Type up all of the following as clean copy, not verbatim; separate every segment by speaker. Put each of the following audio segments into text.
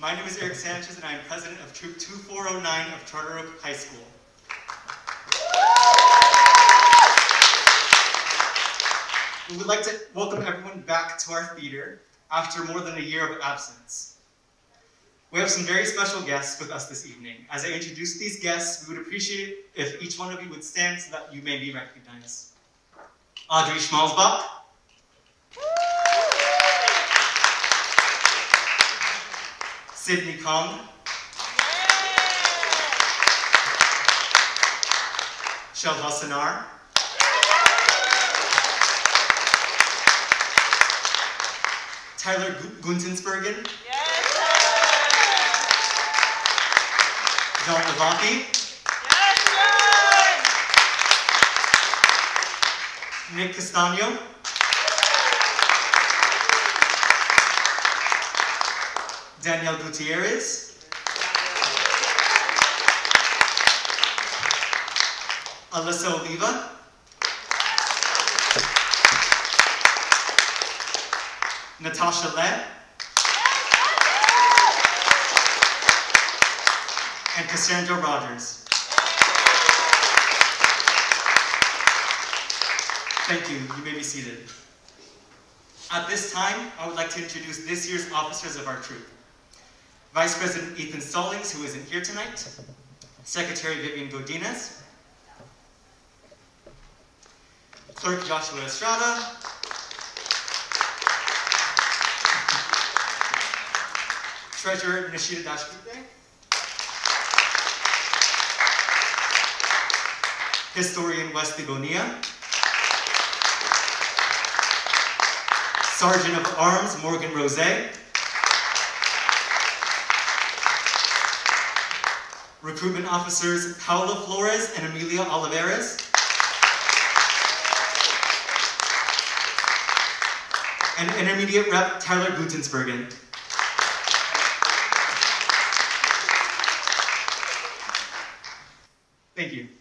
Speaker 1: My name is Eric Sanchez, and I am president of Troop 2409 of Charter Oak High School. We would like to welcome everyone back to our theater after more than a year of absence. We have some very special guests with us this evening. As I introduce these guests, we would appreciate if each one of you would stand so that you may be recognized. Audrey Schmalzbach. Sydney Kong. Shelva Sanar. Tyler Guntensbergen. John Lavaki. Nick Castano. Danielle Gutierrez. Alyssa Oliva. Natasha Le. And Cassandra Rogers. Thank you. You may be seated. At this time, I would like to introduce this year's officers of our troop. Vice President Ethan Stallings, who isn't here tonight. Secretary Vivian Godinez. Clerk Joshua Estrada. Treasurer Nishida Dashkute. Historian Wesley Bonilla. Sergeant of Arms Morgan Rose. Recruitment officers Paula Flores and Amelia Olivares. And intermediate rep Tyler Gutensbergen. Thank you.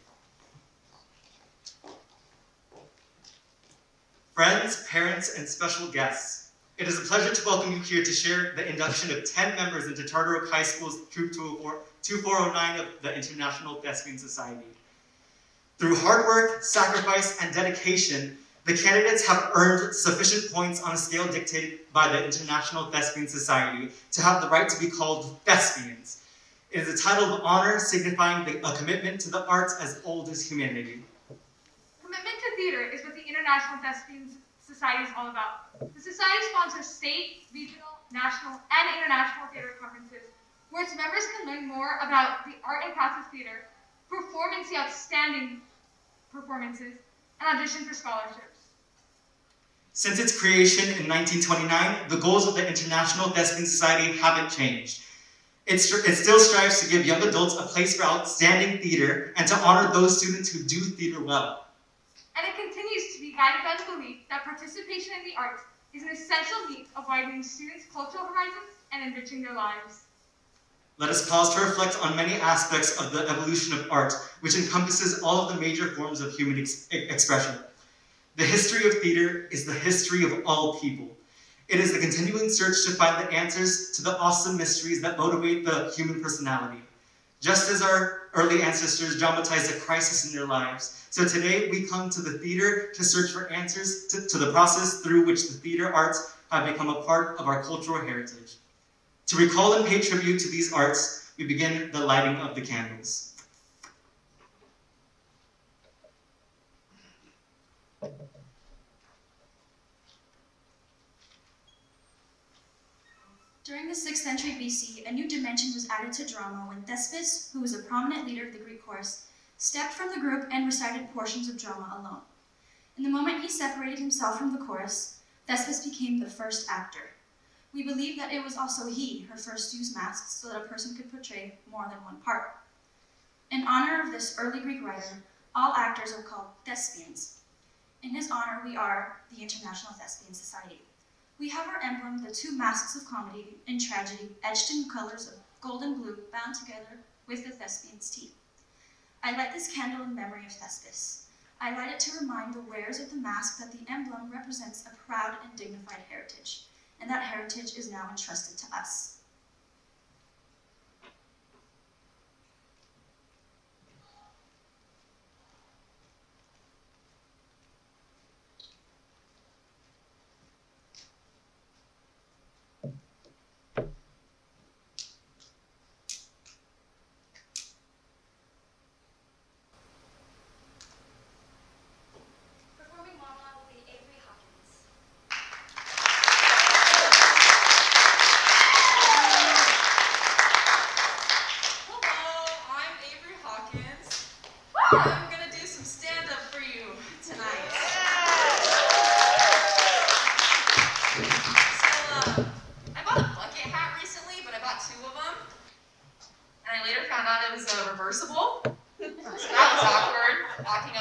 Speaker 1: Friends, parents, and special guests, it is a pleasure to welcome you here to share the induction of 10 members into Charter Oak High School's Troop 2409 of the International Thespian Society. Through hard work, sacrifice, and dedication, the candidates have earned sufficient points on a scale dictated by the International Thespian Society to have the right to be called thespians. It is a title of honor signifying a commitment to the arts as old as humanity.
Speaker 2: Commitment to theater is what the International Thespian Society is all about. The society sponsors state, regional, national, and international theater conferences, where its members can learn more about the art and craft of theater, perform and see outstanding performances, and audition for scholarships.
Speaker 1: Since its creation in 1929, the goals of the International Thespian Society haven't changed. It still strives to give young adults a place for outstanding theater and to honor those students who do theater well.
Speaker 2: And it continues to be guided by the belief that participation in the arts is an essential means of widening students' cultural horizons and enriching their lives.
Speaker 1: Let us pause to reflect on many aspects of the evolution of art, which encompasses all of the major forms of human expression. The history of theater is the history of all people. It is the continuing search to find the answers to the awesome mysteries that motivate the human personality. Just as our early ancestors dramatized a crisis in their lives, so today we come to the theater to search for answers to the process through which the theater arts have become a part of our cultural heritage. To recall and pay tribute to these arts, we begin the lighting of the candles.
Speaker 3: During the 6th century BC, a new dimension was added to drama when Thespis, who was a prominent leader of the Greek chorus, stepped from the group and recited portions of drama alone. In the moment he separated himself from the chorus, Thespis became the first actor. We believe that it was also he who first used masks so that a person could portray more than one part. In honor of this early Greek writer, all actors are called thespians. In his honor, we are the International Thespian Society. We have our emblem, the two masks of comedy and tragedy, etched in colors of gold and blue, bound together with the thespian's teeth. I light this candle in memory of Thespis. I light it to remind the wearers of the mask that the emblem represents a proud and dignified heritage, and that heritage is now entrusted to us.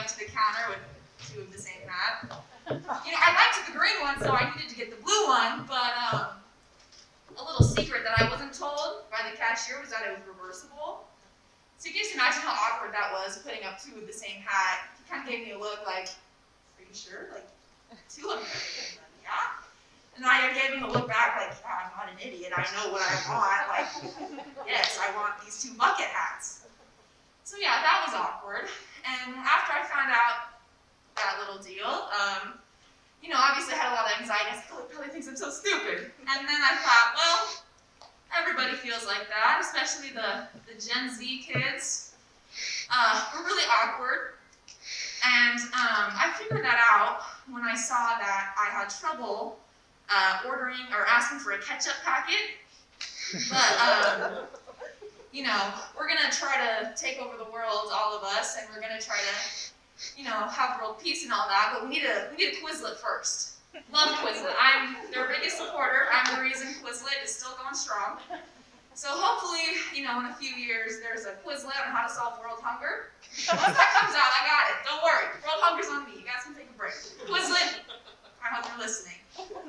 Speaker 4: up to the counter with 2 of the same hat. You know, I liked the green one, so I needed to get the blue one, but a little secret that I wasn't told by the cashier was that it was reversible. So you can just imagine how awkward that was, putting up 2 of the same hat. He kind of gave me a look like, are you sure? Like, 2 of them, yeah? And I gave him a look back like, yeah, I'm not an idiot, I know what I want. Like, yes, I want these 2 bucket hats. So yeah, that was awkward. And after I found out that little deal, you know, obviously I had a lot of anxiety. I was like, oh, he probably thinks I'm so stupid. And then I thought, well, everybody feels like that, especially the Gen Z kids. We're really awkward. And I figured that out when I saw that I had trouble ordering or asking for a ketchup packet. But, you know, we're going to try to take over the world, all of us, and we're going to try to, you know, have world peace and all that, but we need a Quizlet first. Love Quizlet. I'm their biggest supporter. I'm the reason Quizlet is still going strong. So hopefully, you know, in a few years, there's a Quizlet on how to solve world hunger. Once that comes out, I got it. Don't worry. World hunger's on me. You guys can take a break. Quizlet, I hope you're listening.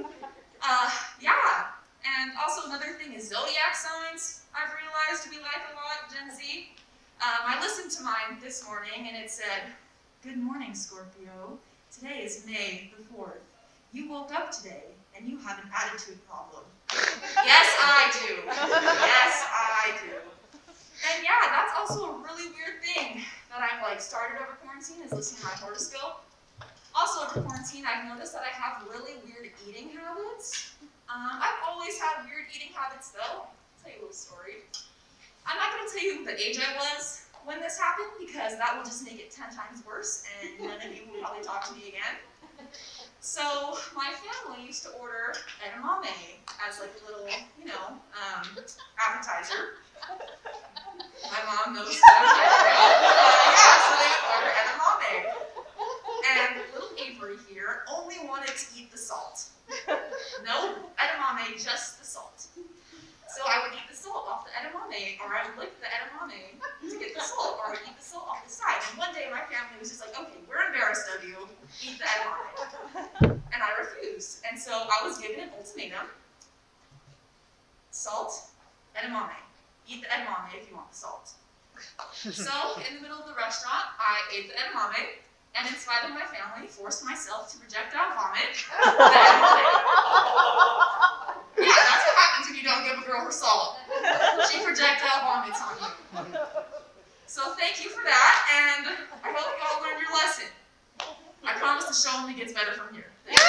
Speaker 4: Yeah. And also another thing is zodiac signs. I've realized we like a lot, Gen Z. I listened to mine this morning and it said, "Good morning, Scorpio. Today is May the 4th. You woke up today and you have an attitude problem." Yes, I do. Yes, I do. And yeah, that's also a really weird thing that I've like started over quarantine is listening to my horoscope. Also over quarantine, I've noticed that I have really weird eating habits. I've always had weird eating habits though. I'll tell you a little story. I'm not going to tell you the age I was when this happened because that will just make it 10 times worse and none of you will probably talk to me again. So my family used to order edamame as like a little, you know, appetizer. My mom knows that. Yeah, so they would order edamame. And little Avery here only wanted to eat the salt. No edamame, just the salt. So I would eat the salt off the edamame, or I would lick the edamame to get the salt, or I would eat the salt off the side. And one day my family was just like, okay, we're embarrassed of you, eat the edamame. And I refused. And so I was given an ultimatum. Salt, edamame. Eat the edamame if you want the salt. So in the middle of the restaurant, I ate the edamame. And in spite of my family, forced myself to projectile vomit the edamame. Yeah, that's what happens when you don't give a girl her salt. She projectile vomits on you. So thank you for that, and I hope you all learned your lesson. I promise the show only gets better from here.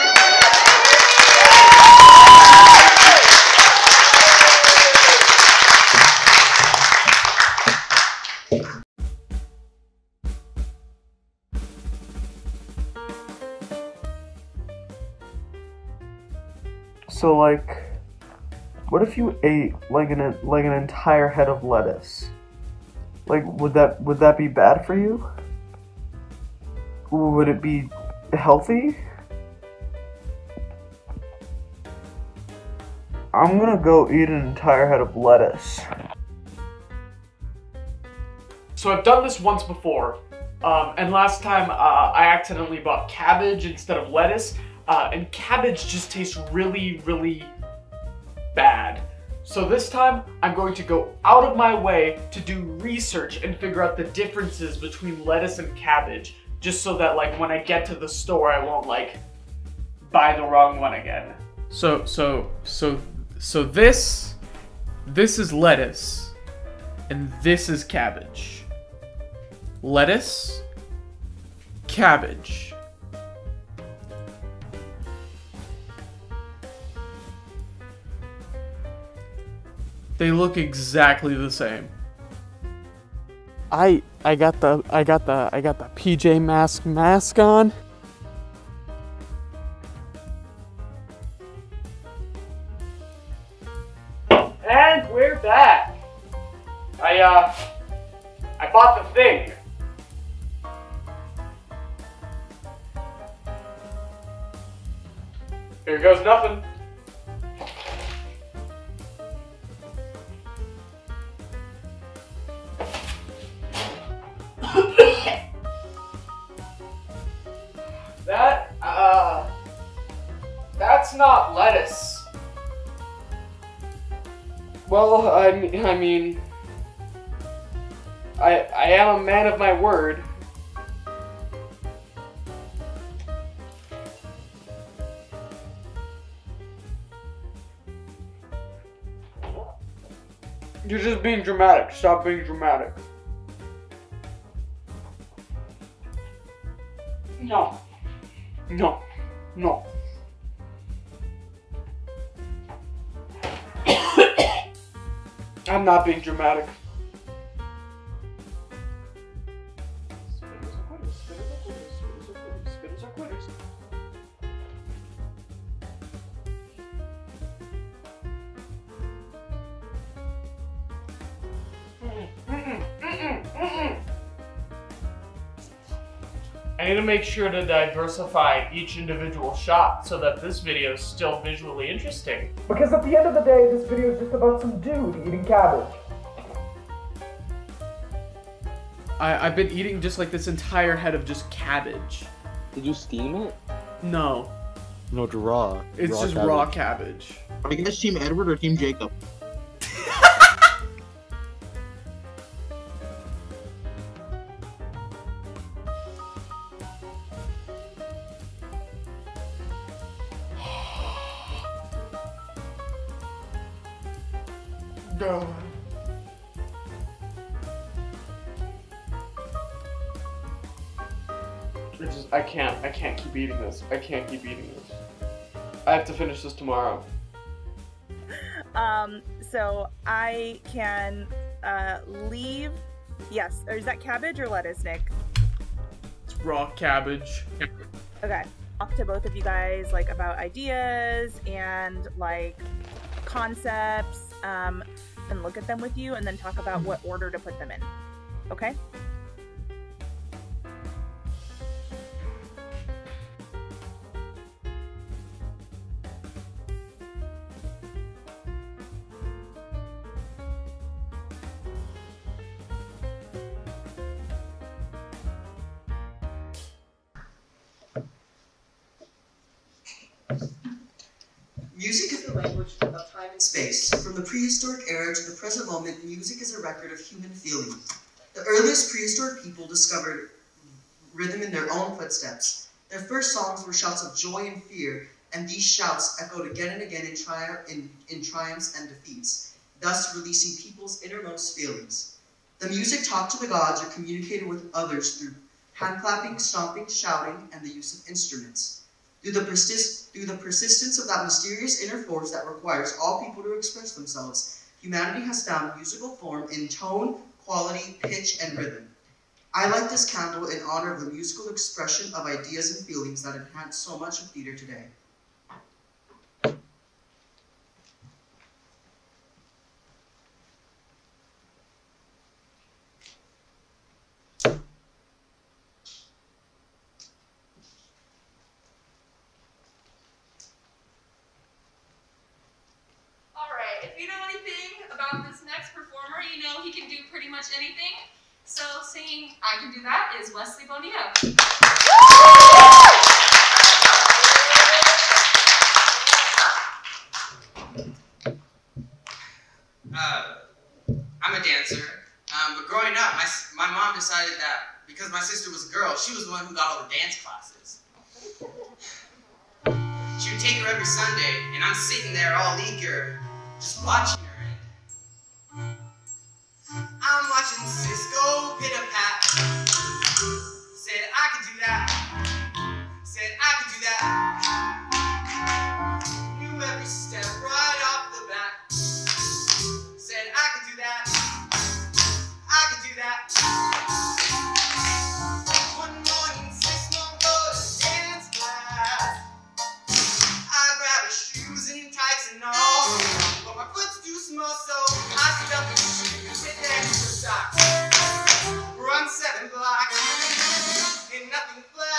Speaker 5: So, like, what if you ate like an entire head of lettuce? Like, would that be bad for you? Would it be healthy? I'm gonna go eat an entire head of lettuce.
Speaker 6: So I've done this once before, and last time I accidentally bought cabbage instead of lettuce. And cabbage just tastes really, really bad. So this time, I'm going to go out of my way to do research and figure out the differences between lettuce and cabbage, just so that like when I get to the store, I won't like buy the wrong one again. So this is lettuce, and this is cabbage. Lettuce, cabbage. They look exactly the same. I got the PJ mask on. And we're back. I bought the thing. Here goes nothing. Well, I mean, I am a man of my word. You're just being dramatic. Stop being dramatic. No. No. No. I'm not being dramatic. Spitters are quitters. Spitters are quitters. I need to make sure to diversify each individual shot so that this video is still visually interesting. Because at the end of the day, this video is just about some dude eating cabbage. I've been eating just like this entire head of just cabbage.
Speaker 7: Did you steam it?
Speaker 6: No.
Speaker 7: No, it's raw.
Speaker 6: It's
Speaker 7: raw
Speaker 6: just
Speaker 7: cabbage.
Speaker 6: raw cabbage.
Speaker 8: Are you guys Team Edward or Team Jacob?
Speaker 6: No. I can't keep eating this. I can't keep eating this. I have to finish this tomorrow.
Speaker 9: So I can leave. Yes, or is that cabbage or lettuce, Nick?
Speaker 6: It's raw cabbage.
Speaker 9: Okay. Talk to both of you guys like about ideas and like concepts, and look at them with you, and then talk about what order to put them in. Okay?
Speaker 10: Music is the language of time and space. From the prehistoric era to the present moment, music is a record of human feeling. The earliest prehistoric people discovered rhythm in their own footsteps. Their first songs were shouts of joy and fear, and these shouts echoed again and again in triumphs and defeats, thus releasing people's innermost feelings. The music talked to the gods or communicated with others through hand clapping, stomping, shouting, and the use of instruments. Through the persistence of that mysterious inner force that requires all people to express themselves, humanity has found musical form in tone, quality, pitch, and rhythm. I light this candle in honor of the musical expression of ideas and feelings that enhance so much of theater today.
Speaker 4: If you know anything about this next performer, you know he can do pretty much anything. So singing I Can Do That is Wesley Bonilla.
Speaker 11: I'm a dancer, but growing up, my mom decided that because my sister was a girl, she was the one who got all the dance classes. She would take her every Sunday, and I'm sitting there all eager, just watching her. I'm watching Cisco Pit-a-Pat. Said I could do that. Said I could do that. Knew every step right off the bat. Said I could do that. I could do that. One morning, Sis won't go to dance class. I grab her shoes and tights and all. But my foot's too small, so I stuff the shoes with extra socks. Run 7 blocks, and nothing flat.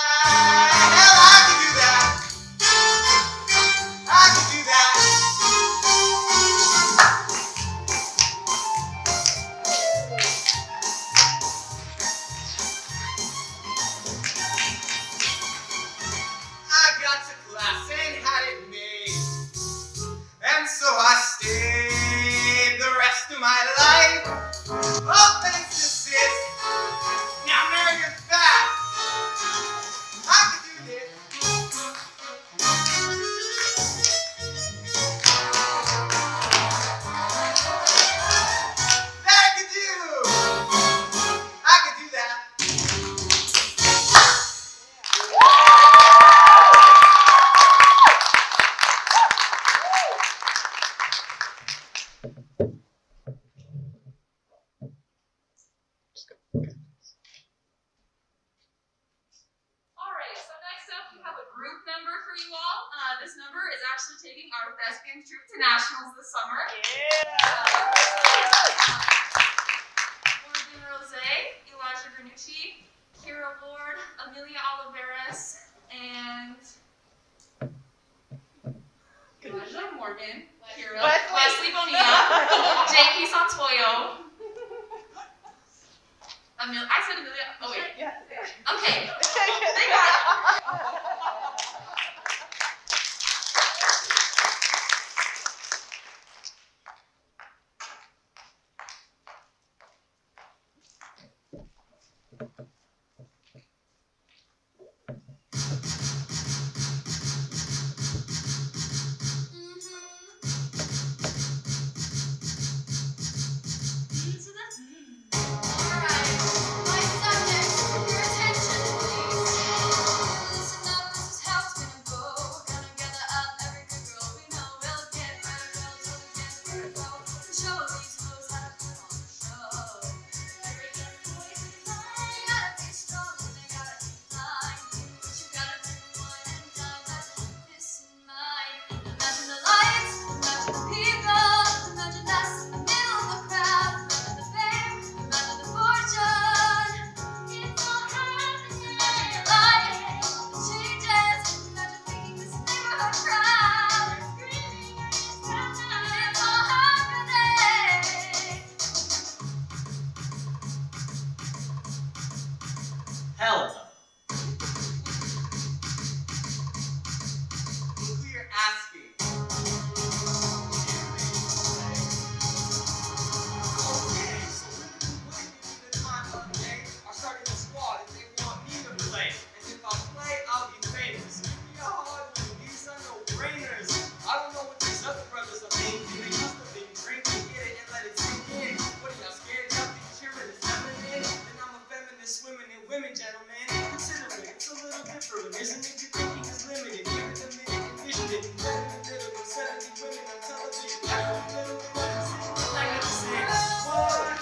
Speaker 4: group number for you all. This number is actually taking our thespian troupe to nationals this summer. Morgan Rose, Elijah Bernucci, Kira Ward, Amelia Oliveras, and Elijah Morgan, Kira, Wesley Bonilla, J.P. Santoyo. I said Amelia. Oh wait.
Speaker 9: Yeah.
Speaker 4: Okay. They got it.
Speaker 1: Hell no.
Speaker 11: Look who you're asking. Okay, so women who wouldn't give me the time of day are starting a squad if they want me to play. And if I play, I'll be famous. Be a hard one, these are no-brainers. I don't know what these other brothers are thinking. They must have been drinking, get it and let it sink in. What are y'all scared of? Be cheering is feminine. And I'm a feminist, swimming in women, gentlemen. Consider it, it's a little different, isn't it? Your thinking is limited. Give it a minute, envision it. Better than little with 70 women on television. After a little bit of decision, I gotta say, what?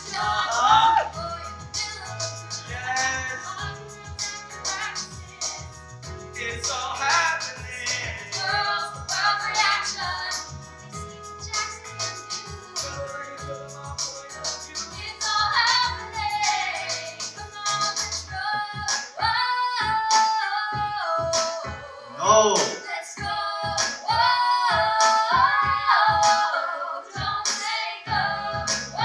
Speaker 11: Yes. It's all happening.
Speaker 1: No.
Speaker 3: Let's go. Don't say no.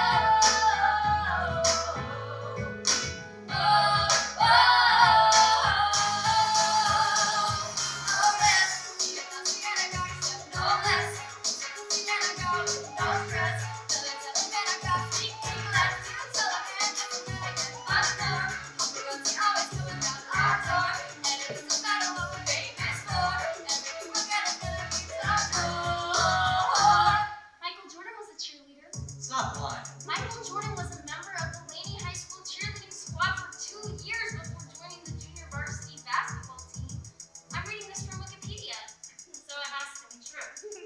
Speaker 3: Michael Jordan was a cheerleader.
Speaker 1: Stop lying.
Speaker 3: Michael Jordan was a member of the Laney High School cheerleading squad for 2 years before joining the junior varsity basketball team. I'm reading this from Wikipedia, so it has to be true.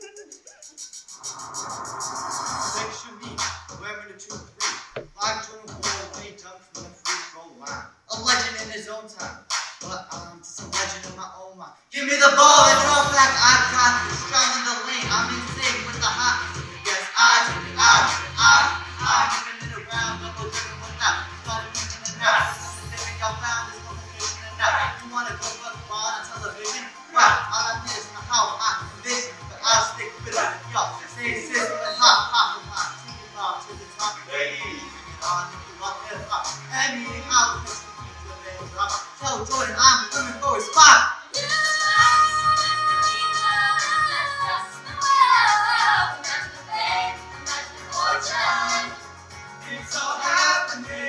Speaker 11: Section B, 11 to 2-3. Live Jordan Wall when he dunked from the free throw line. A legend in his own time, but I'm just a legend in my own mind. Give me the ball and draw back. I've got strong in the lane. I'm in sync with the hot. Yes, I'm moving it around, double driven without. Started moving it now. Something y'all found is location and now. You wanna go fuck on television? Right, all I did is how I envision, but I'll stick with it. Y'all stay system and hop, take it on to the top. Hey, bring it on if you want it up. Every hour, tell Jordan I'm coming for his spot. It's all happening.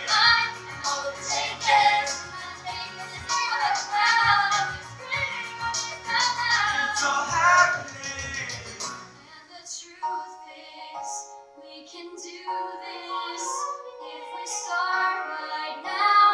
Speaker 11: It's all happening.
Speaker 3: And the truth is, we can do this if we start right now.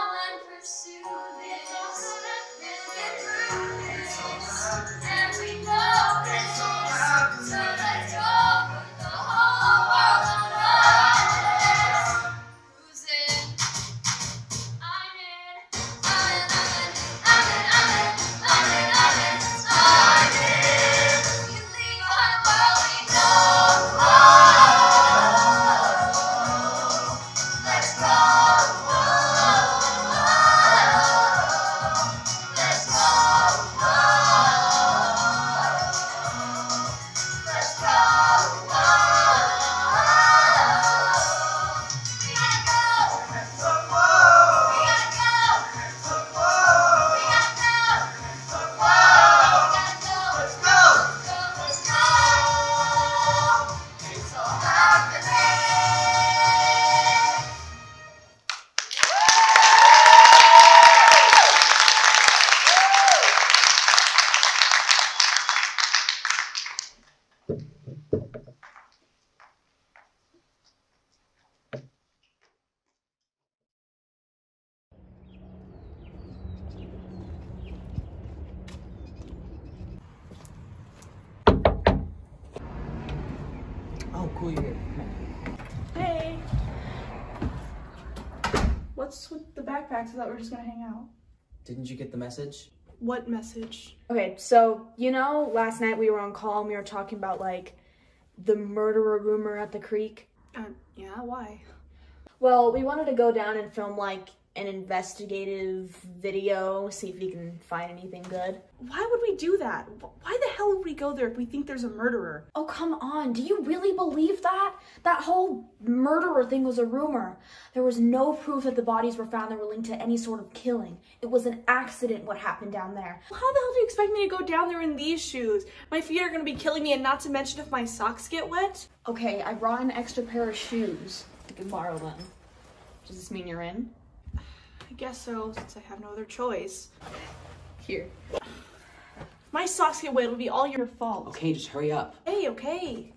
Speaker 12: what's with the backpacks? I thought we were just gonna hang out.
Speaker 13: Didn't you get the message?
Speaker 12: What message?
Speaker 14: Okay, so, you know, last night we were on call and we were talking about, like, the murderer rumor at the creek?
Speaker 12: Yeah, why?
Speaker 14: Well, we wanted to go down and film, like, an investigative video, see if we can find anything good.
Speaker 12: Why would we do that? Why the hell would we go there if we think there's a murderer?
Speaker 14: Oh, come on. Do you really believe that? That whole murderer thing was a rumor. There was no proof that the bodies were found that were linked to any sort of killing. It was an accident what happened down there.
Speaker 12: How the hell do you expect me to go down there in these shoes? My feet are gonna be killing me, and not to mention if my socks get wet.
Speaker 14: Okay, I brought an extra pair of shoes. You can borrow them. Does this mean you're in?
Speaker 12: I guess so, since I have no other choice.
Speaker 14: Here.
Speaker 12: My socks get wet, it'll be all your fault.
Speaker 13: Okay, just hurry up.
Speaker 12: Hey, okay.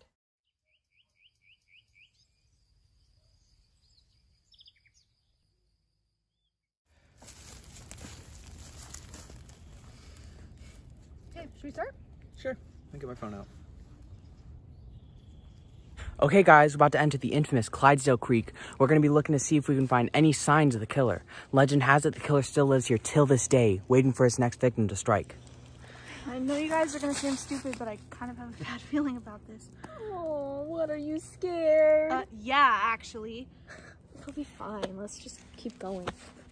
Speaker 14: Hey, should we start?
Speaker 13: Sure. Let me get my phone out. Okay guys, we're about to enter the infamous Clydesdale Creek. We're going to be looking to see if we can find any signs of the killer. Legend has it the killer still lives here till this day, waiting for his next victim to strike.
Speaker 12: I know you guys are going to say I'm stupid, but I kind of have a bad feeling about this.
Speaker 14: Oh, what, are you scared?
Speaker 12: Yeah, actually.
Speaker 14: It'll be fine. Let's just keep going.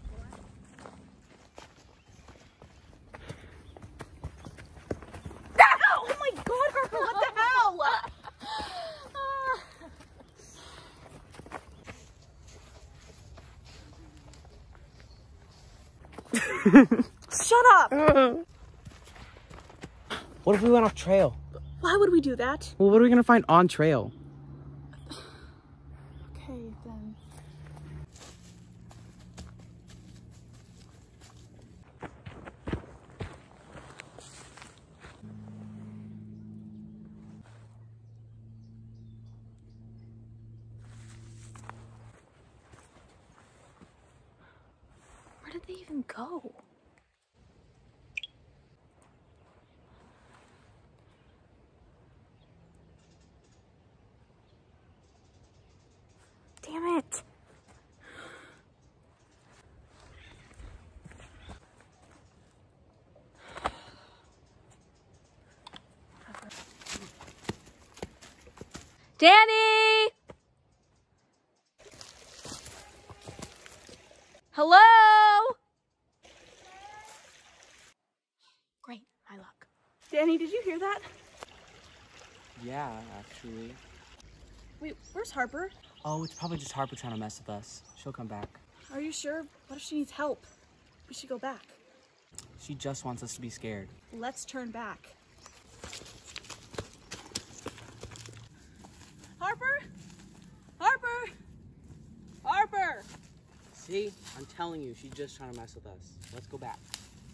Speaker 12: Oh my god, Harper, what the hell? Shut up!
Speaker 13: What if we went off trail?
Speaker 12: Why would we do that?
Speaker 13: Well, what are we gonna find on trail?
Speaker 12: Okay, then.
Speaker 14: Where did they even go? Damn it. Danny! Hello? Great, my luck.
Speaker 12: Danny, did you hear that?
Speaker 13: Yeah, actually.
Speaker 12: Wait, where's Harper?
Speaker 13: Oh, it's probably just Harper trying to mess with us. She'll come back.
Speaker 12: Are you sure? What if she needs help? We should go back.
Speaker 13: She just wants us to be scared.
Speaker 12: Let's turn back. Harper? Harper? Harper!
Speaker 13: See? I'm telling you, she's just trying to mess with us. Let's go back.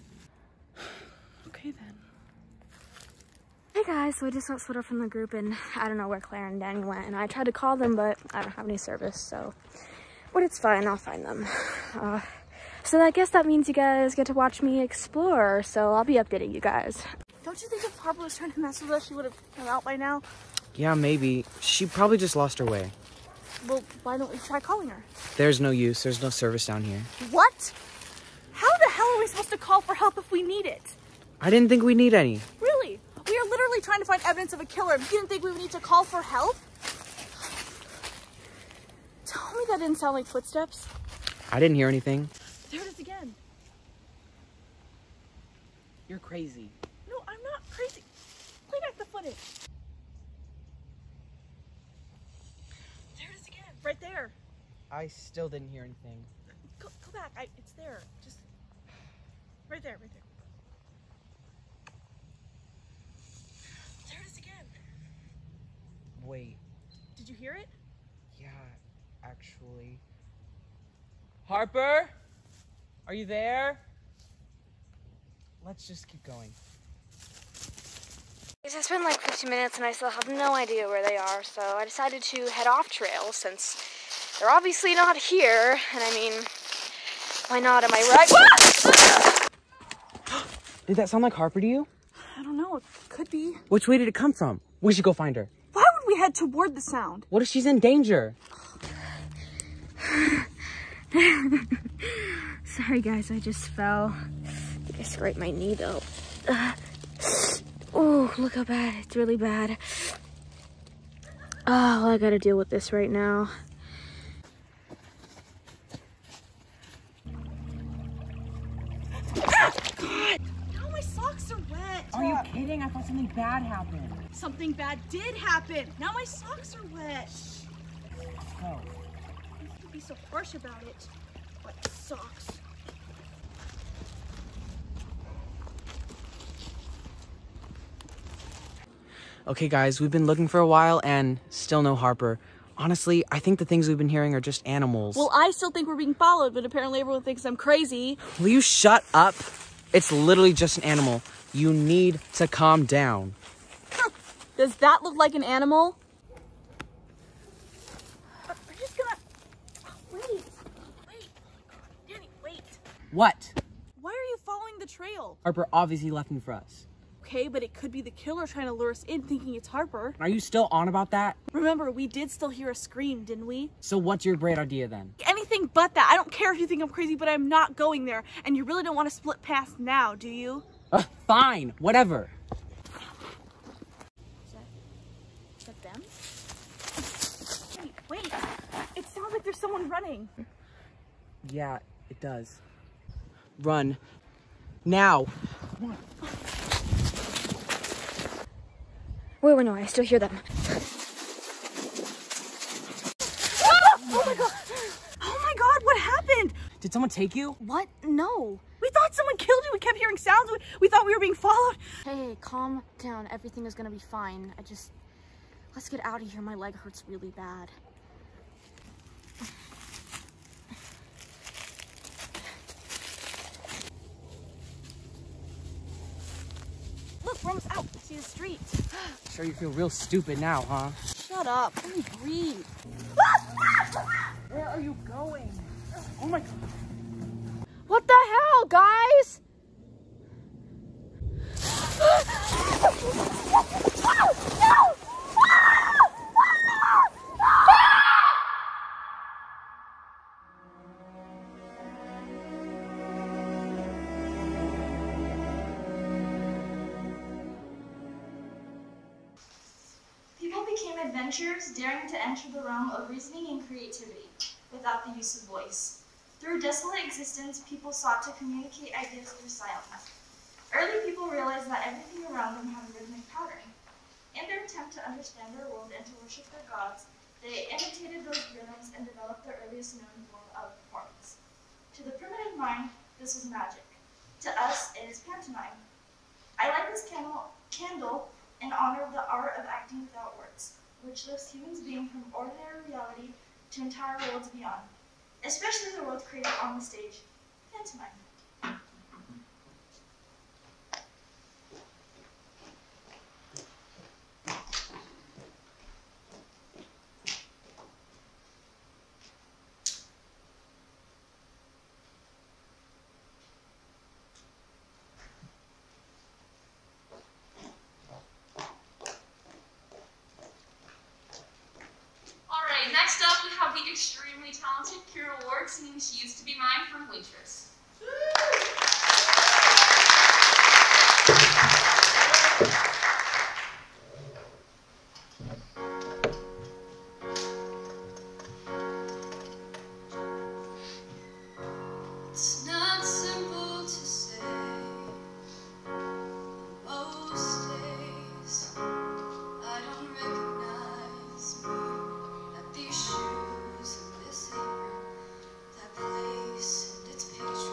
Speaker 12: Okay then.
Speaker 14: Hey guys, so I just got split up from the group and I don't know where Claire and Danny went, and I tried to call them but I don't have any service, so but it's fine, I'll find them. So I guess that means you guys get to watch me explore, so I'll be updating you guys.
Speaker 12: Don't you think if Harper was trying to mess with us, she would have come out by now?
Speaker 13: Yeah, maybe. She probably just lost her way.
Speaker 12: Well, why don't we try calling her?
Speaker 13: There's no use. There's no service down here.
Speaker 12: What? How the hell are we supposed to call for help if we need it?
Speaker 13: I didn't think we need any.
Speaker 12: Really? We are literally trying to find evidence of a killer. You didn't think we would need to call for help? Tell me that didn't sound like footsteps.
Speaker 13: I didn't hear anything.
Speaker 12: There it is again.
Speaker 13: You're crazy.
Speaker 12: No, I'm not crazy. Play back the footage. There it is again. Right there.
Speaker 13: I still didn't hear anything.
Speaker 12: Go back. It's there. Just right there, right there. There it is again.
Speaker 13: Wait.
Speaker 12: Did you hear it?
Speaker 13: Yeah, actually. Harper? Are you there? Let's just keep going.
Speaker 14: It's been like 15 minutes and I still have no idea where they are, so I decided to head off trail since they're obviously not here. And I mean, why not? Am I right?
Speaker 13: Did that sound like Harper to you?
Speaker 12: I don't know. It could be.
Speaker 13: Which way did it come from? We should go find her.
Speaker 12: Why would we head toward the sound?
Speaker 13: What if she's in danger?
Speaker 14: Sorry guys, I just fell. I scraped my knee though. Oh, look how bad. It's really bad. Oh, I gotta deal with this right now.
Speaker 12: God! Now my socks are wet.
Speaker 13: Are you kidding? I thought something bad happened.
Speaker 12: Something bad did happen. Now my socks are wet.
Speaker 13: Go.
Speaker 12: I have to be so harsh about it. Wet socks.
Speaker 13: Okay guys, we've been looking for a while and still no Harper. Honestly, I think the things we've been hearing are just animals.
Speaker 12: Well, I still think we're being followed, but apparently everyone thinks I'm crazy.
Speaker 13: Will you shut up? It's literally just an animal. You need to calm down.
Speaker 12: Huh. Does that look like an animal? I'm just gonna... Wait. Danny, wait.
Speaker 13: What?
Speaker 12: Why are you following the trail?
Speaker 13: Harper obviously left me for us.
Speaker 12: Okay, but it could be the killer trying to lure us in thinking it's Harper.
Speaker 13: Are you still on about that?
Speaker 12: Remember, we did still hear a scream, didn't we?
Speaker 13: So what's your great idea then?
Speaker 12: Anything but that. I don't care if you think I'm crazy, but I'm not going there. And you really don't want to split paths now, do you?
Speaker 13: Fine, whatever.
Speaker 12: Is that them? Wait. It sounds like there's someone running.
Speaker 13: Yeah, it does. Run. Now. Come on.
Speaker 14: Wait, no, I still hear them.
Speaker 12: Oh my god! Oh my god, what happened?
Speaker 13: Did someone take you?
Speaker 12: What? No. We thought someone killed you. We kept hearing sounds. We thought we were being followed.
Speaker 14: Hey, calm down. Everything is gonna be fine. Let's get out of here. My leg hurts really bad.
Speaker 12: Look, we're almost out. See the street.
Speaker 13: Sure you feel real stupid now, huh?
Speaker 12: Shut up. Let me breathe.
Speaker 13: Where are you going? Oh my god.
Speaker 14: What the hell, guys?
Speaker 3: People became adventurers, daring to enter the realm of reasoning and creativity without the use of voice. Through desolate existence, people sought to communicate ideas through silence. Early people realized that everything around them had a rhythmic pattern. In their attempt to understand their world and to worship their gods, they imitated those rhythms and developed the earliest known form of performance. To the primitive mind, this was magic. To us, it is pantomime. I light this candle in honor of the art of acting without words, which lifts humans being from ordinary reality to entire worlds beyond, especially the world created on the stage, pantomime.
Speaker 4: Next up, we have the extremely talented Kira Ward singing She Used to Be Mine from Waitress.
Speaker 15: It's not simple to say. Most days I don't recognize me. These shoes and this apron, that place and its page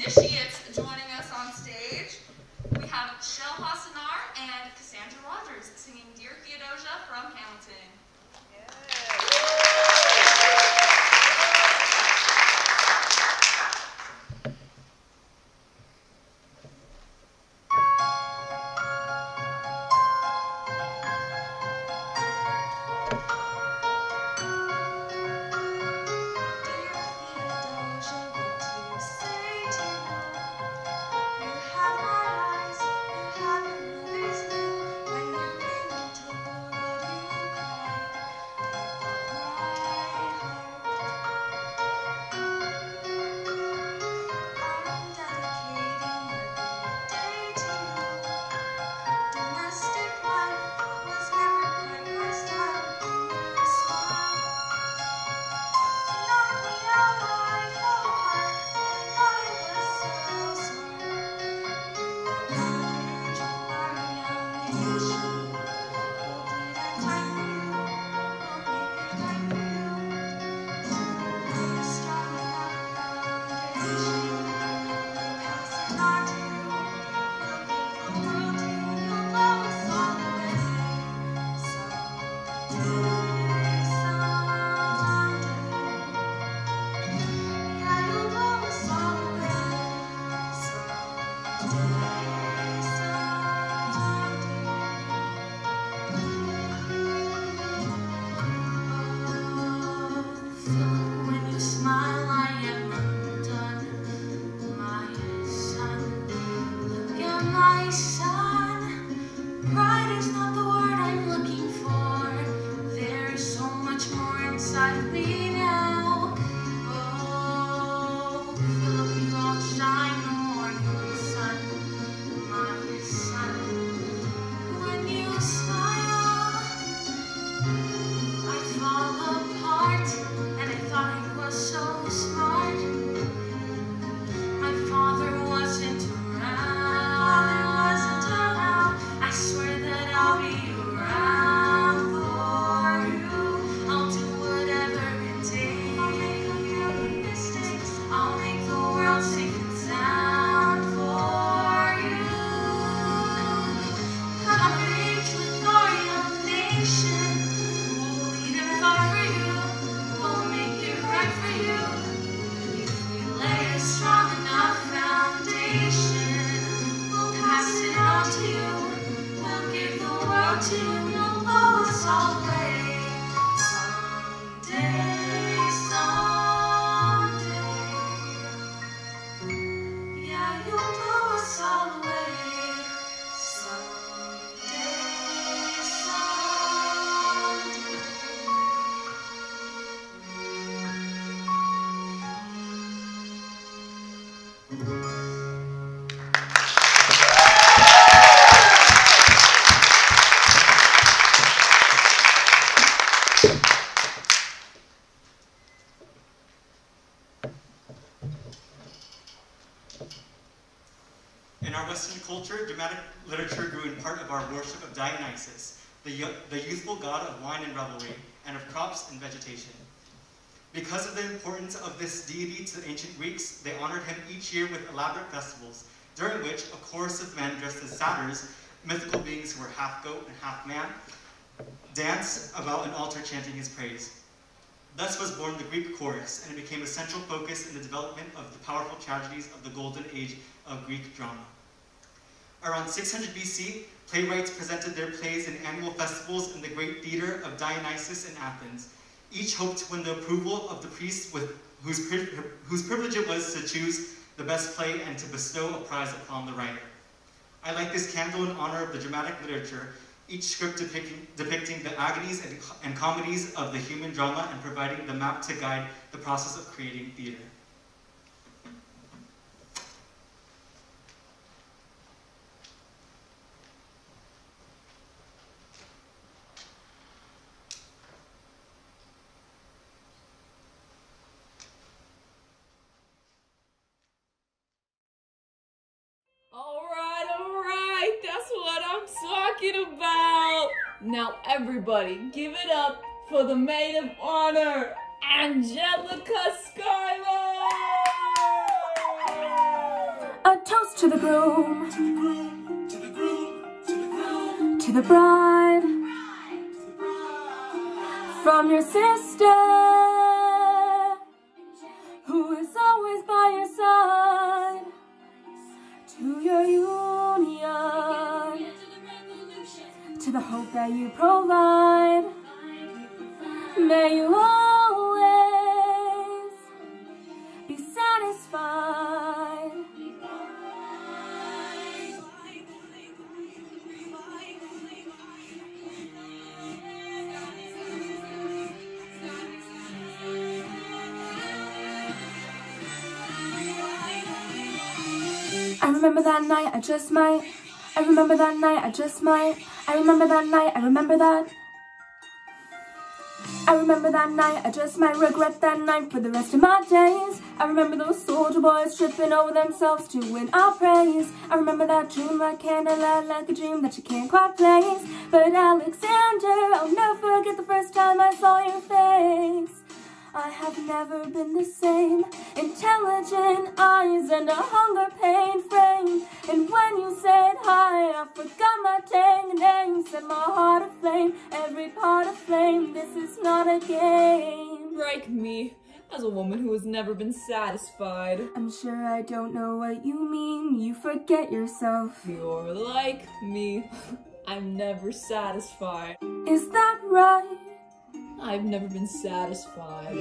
Speaker 4: initiates joining us on stage. We have Shel Hassanar and Cassandra Rogers singing Dear Theodosia from Hamilton.
Speaker 1: In our Western culture, dramatic literature grew in part of our worship of Dionysus, the youthful god of wine and revelry, and of crops and vegetation. Because of the importance of this deity to the ancient Greeks, they honored him each year with elaborate festivals, during which a chorus of men dressed as satyrs, mythical beings who were half goat and half man, danced about an altar chanting his praise. Thus was born the Greek chorus, and it became a central focus in the development of the powerful tragedies of the golden age of Greek drama. Around 600 BC, playwrights presented their plays in annual festivals in the great theater of Dionysus in Athens. Each hoped to win the approval of the priest whose privilege it was to choose the best play and to bestow a prize upon the writer. I light this candle in honor of the dramatic literature, each script depicting the agonies and comedies of the human drama and providing the map to guide the process of creating theater.
Speaker 16: Alright, that's what I'm talking about. Now everybody, give it up for the maid of honor, Angelica Schuyler!
Speaker 12: To the groom, to the bride, from your sister, who is always by your side, to your union, to the hope that you provide. May you always be satisfied. I remember that night, I just might. I remember that night, I just might. I remember that night, I remember that. I remember that night, I just might regret that night for the rest of my days. I remember those soldier boys tripping over themselves to win our praise. I remember that dream like candlelight, like a dream that you can't quite place. But Alexander, I'll never forget the first time I saw your face. I have never been the same. Intelligent eyes and a hunger-pained frame. And when you said hi, I forgot my dang name. Set my heart aflame, every part aflame. This is not a game.
Speaker 16: Like me, as a woman who has never been satisfied.
Speaker 12: I'm sure I don't know what you mean. You forget yourself.
Speaker 16: You're like me. I'm never satisfied.
Speaker 12: Is that right?
Speaker 16: I've never been satisfied.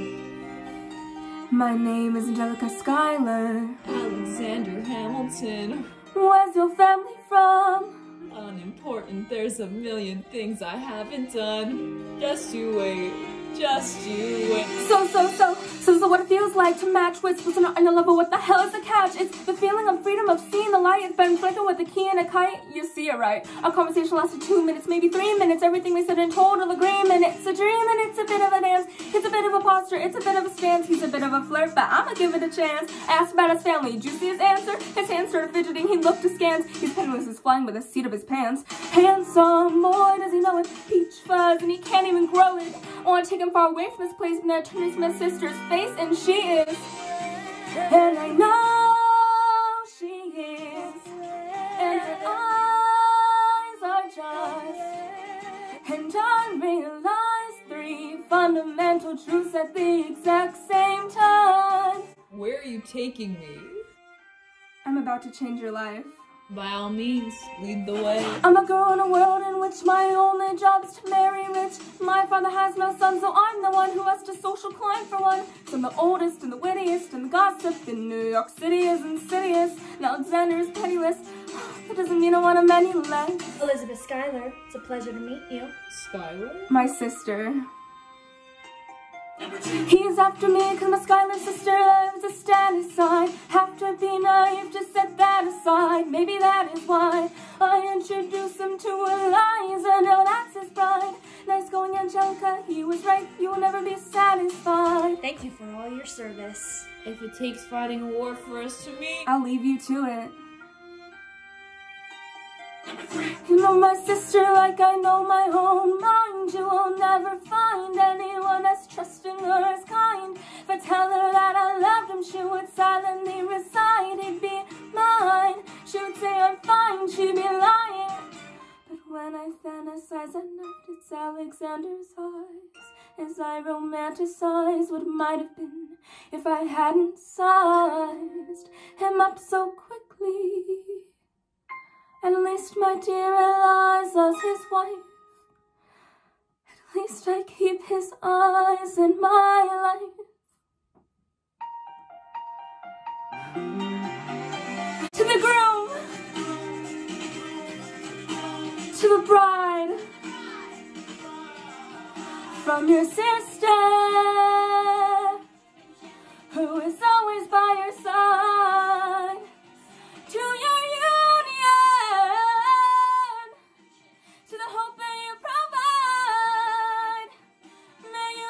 Speaker 12: My name is Angelica Schuyler.
Speaker 16: Alexander Hamilton.
Speaker 12: Where's your family from?
Speaker 16: Unimportant, there's a million things I haven't done. Just you wait, just you wait.
Speaker 12: So what it feels like to match whispers and a lover. What the hell is the catch? It's the feeling of freedom, of seeing the light. It's been flicking with a key and a kite. You see it right. Our conversation lasted 2 minutes, maybe 3 minutes. Everything we said in total agreement. It's a dream and it's a bit of a dance. It's a bit of a posture, it's a bit of a stance. He's a bit of a flirt, but I'ma give it a chance. I asked about his family. Did you see his answer? His hands started fidgeting. He looked askance. He's penniless as flying by the seat of his pants. Handsome, boy, does he know it? Peach fuzz, and he can't even grow it. I want to take him far away from this place, but then I turn to my sister's face, and she is. And I know she is. And her eyes are just. And I realize 3 fundamental truths at the exact same time.
Speaker 16: Where are you taking me?
Speaker 12: I'm about to change your life.
Speaker 16: By all means, lead the way.
Speaker 12: I'm a girl in a world in which my only job is to marry rich. My father has no son, so I'm the one who has to social climb for one. So I'm the oldest and the wittiest and the gossip in New York City is insidious. And Alexander is penniless. That doesn't mean I want him any less.
Speaker 17: Elizabeth Schuyler, it's a pleasure to meet you.
Speaker 16: Schuyler?
Speaker 12: My sister. He's after me cause my Schuyler sister loves a steady side. Have to be naive to set that aside. Maybe that is why I introduced him to Eliza. No, that's his bride. Nice going, Angelica, he was right. You will never be satisfied.
Speaker 17: Thank you for all your service.
Speaker 16: If it takes fighting a war for us to meet,
Speaker 12: I'll leave you to it. You know my sister like I know my own mind. You will never find anyone as trusting or as kind. If I tell her that I loved him, she would silently recite, he'd be mine. She would say I'm fine, she'd be lying. But when I fantasize at night, it's Alexander's eyes as I romanticize what might have been if I hadn't sized him up so quickly. At least my dear Eliza's his wife. At least I keep his eyes in my life. To the groom, to the bride, from your sister, who is always by your side, to your to the hope that you provide. May you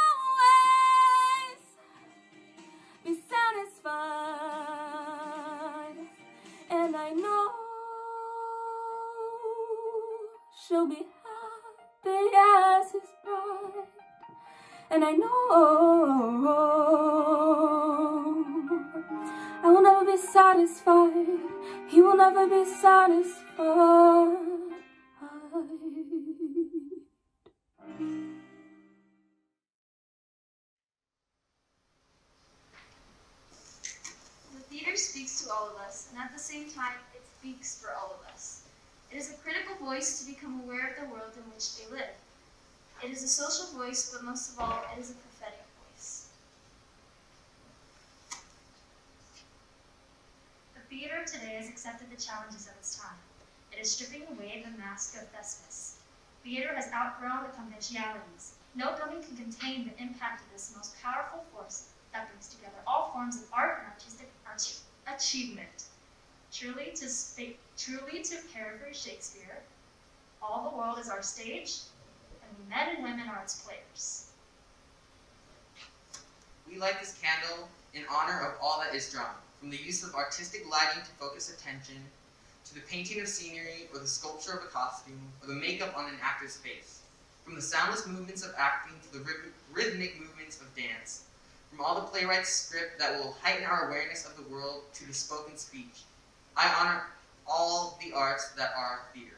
Speaker 12: always be satisfied. And I know she'll be happy as his bride. And I know I will never be satisfied. He will never be satisfied.
Speaker 3: The theater speaks to all of us, and at the same time, it speaks for all of us. It is a critical voice to become aware of the world in which they live. It is a social voice, but most of all, it is a prophetic voice.
Speaker 17: The theater of today has accepted the challenges of its time. It is stripping away the mask of Thespis. Theater has outgrown the conventionalities. No building can contain the impact of this most powerful force that brings together all forms of art and artistic achievement. Truly, to paraphrase Shakespeare, all the world is our stage, and we men and women are its players.
Speaker 11: We light this candle in honor of all that is drawn, from the use of artistic lighting to focus attention, to the painting of scenery, or the sculpture of a costume, or the makeup on an actor's face, from the soundless movements of acting to the rhythmic movements of dance, from all the playwright's script that will heighten our awareness of the world to the spoken speech. I honor all the arts that are theater.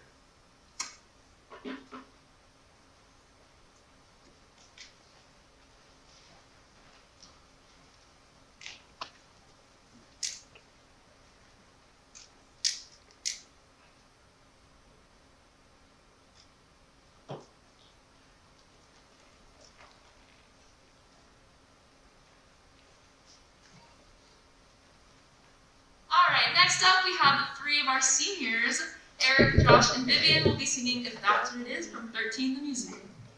Speaker 4: Next up, we have the three of our seniors. Eric, Josh, and Vivian will be singing If That's What It Is from 13 the Musical.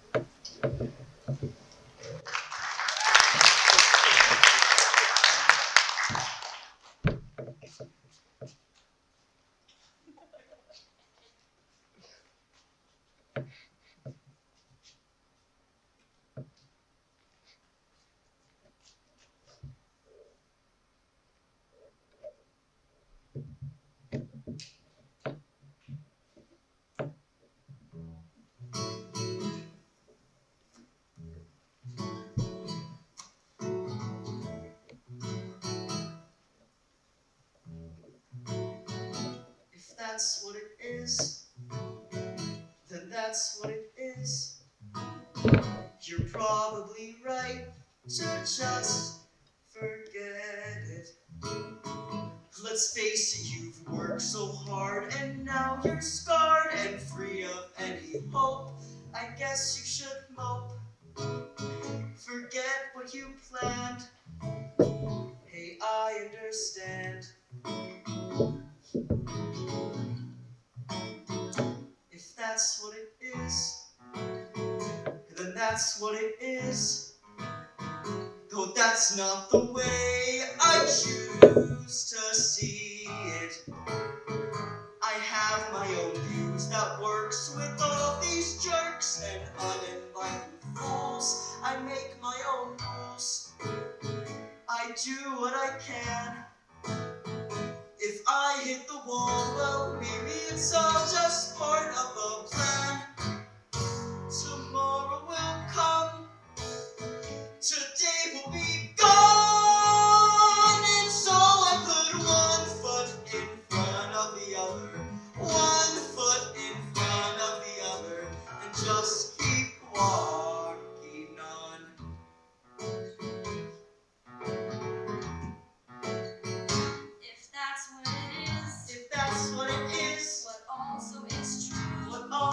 Speaker 10: That's what it is, then that's what it is. You're probably right to just forget it. Let's face it, you've worked so hard and now you're scarred and free of any hope. I guess you should mope. Forget what you planned. Hey, I understand. If that's what it is, then that's what it is. Though that's not the way I choose to see it. I have my own views that works with all these jerks and unenlightened fools. I make my own rules. I do what I can. If I hit the wall, well, maybe it's all just part of the plan. Tomorrow will come, today will be gone. And so I put one foot in front of the other, one foot in front of the other, and just keep walking on. If that's what it is, what also is true, what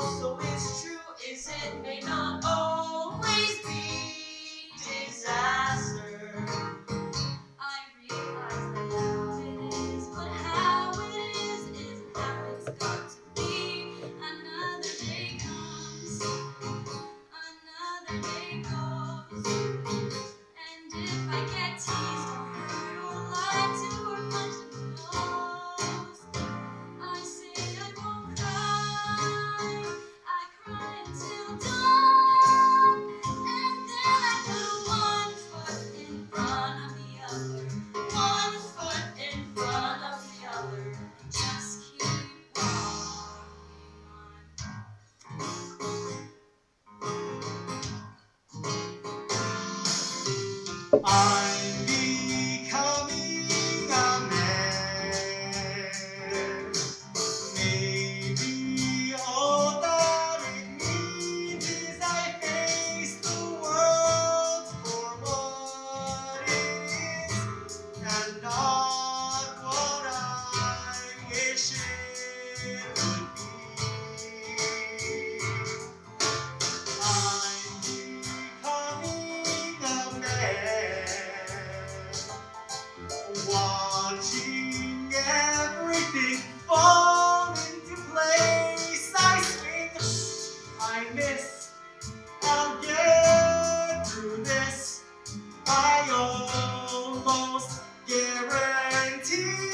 Speaker 11: Watching everything fall into place. I swing, I miss, I'll get through this. I almost guarantee.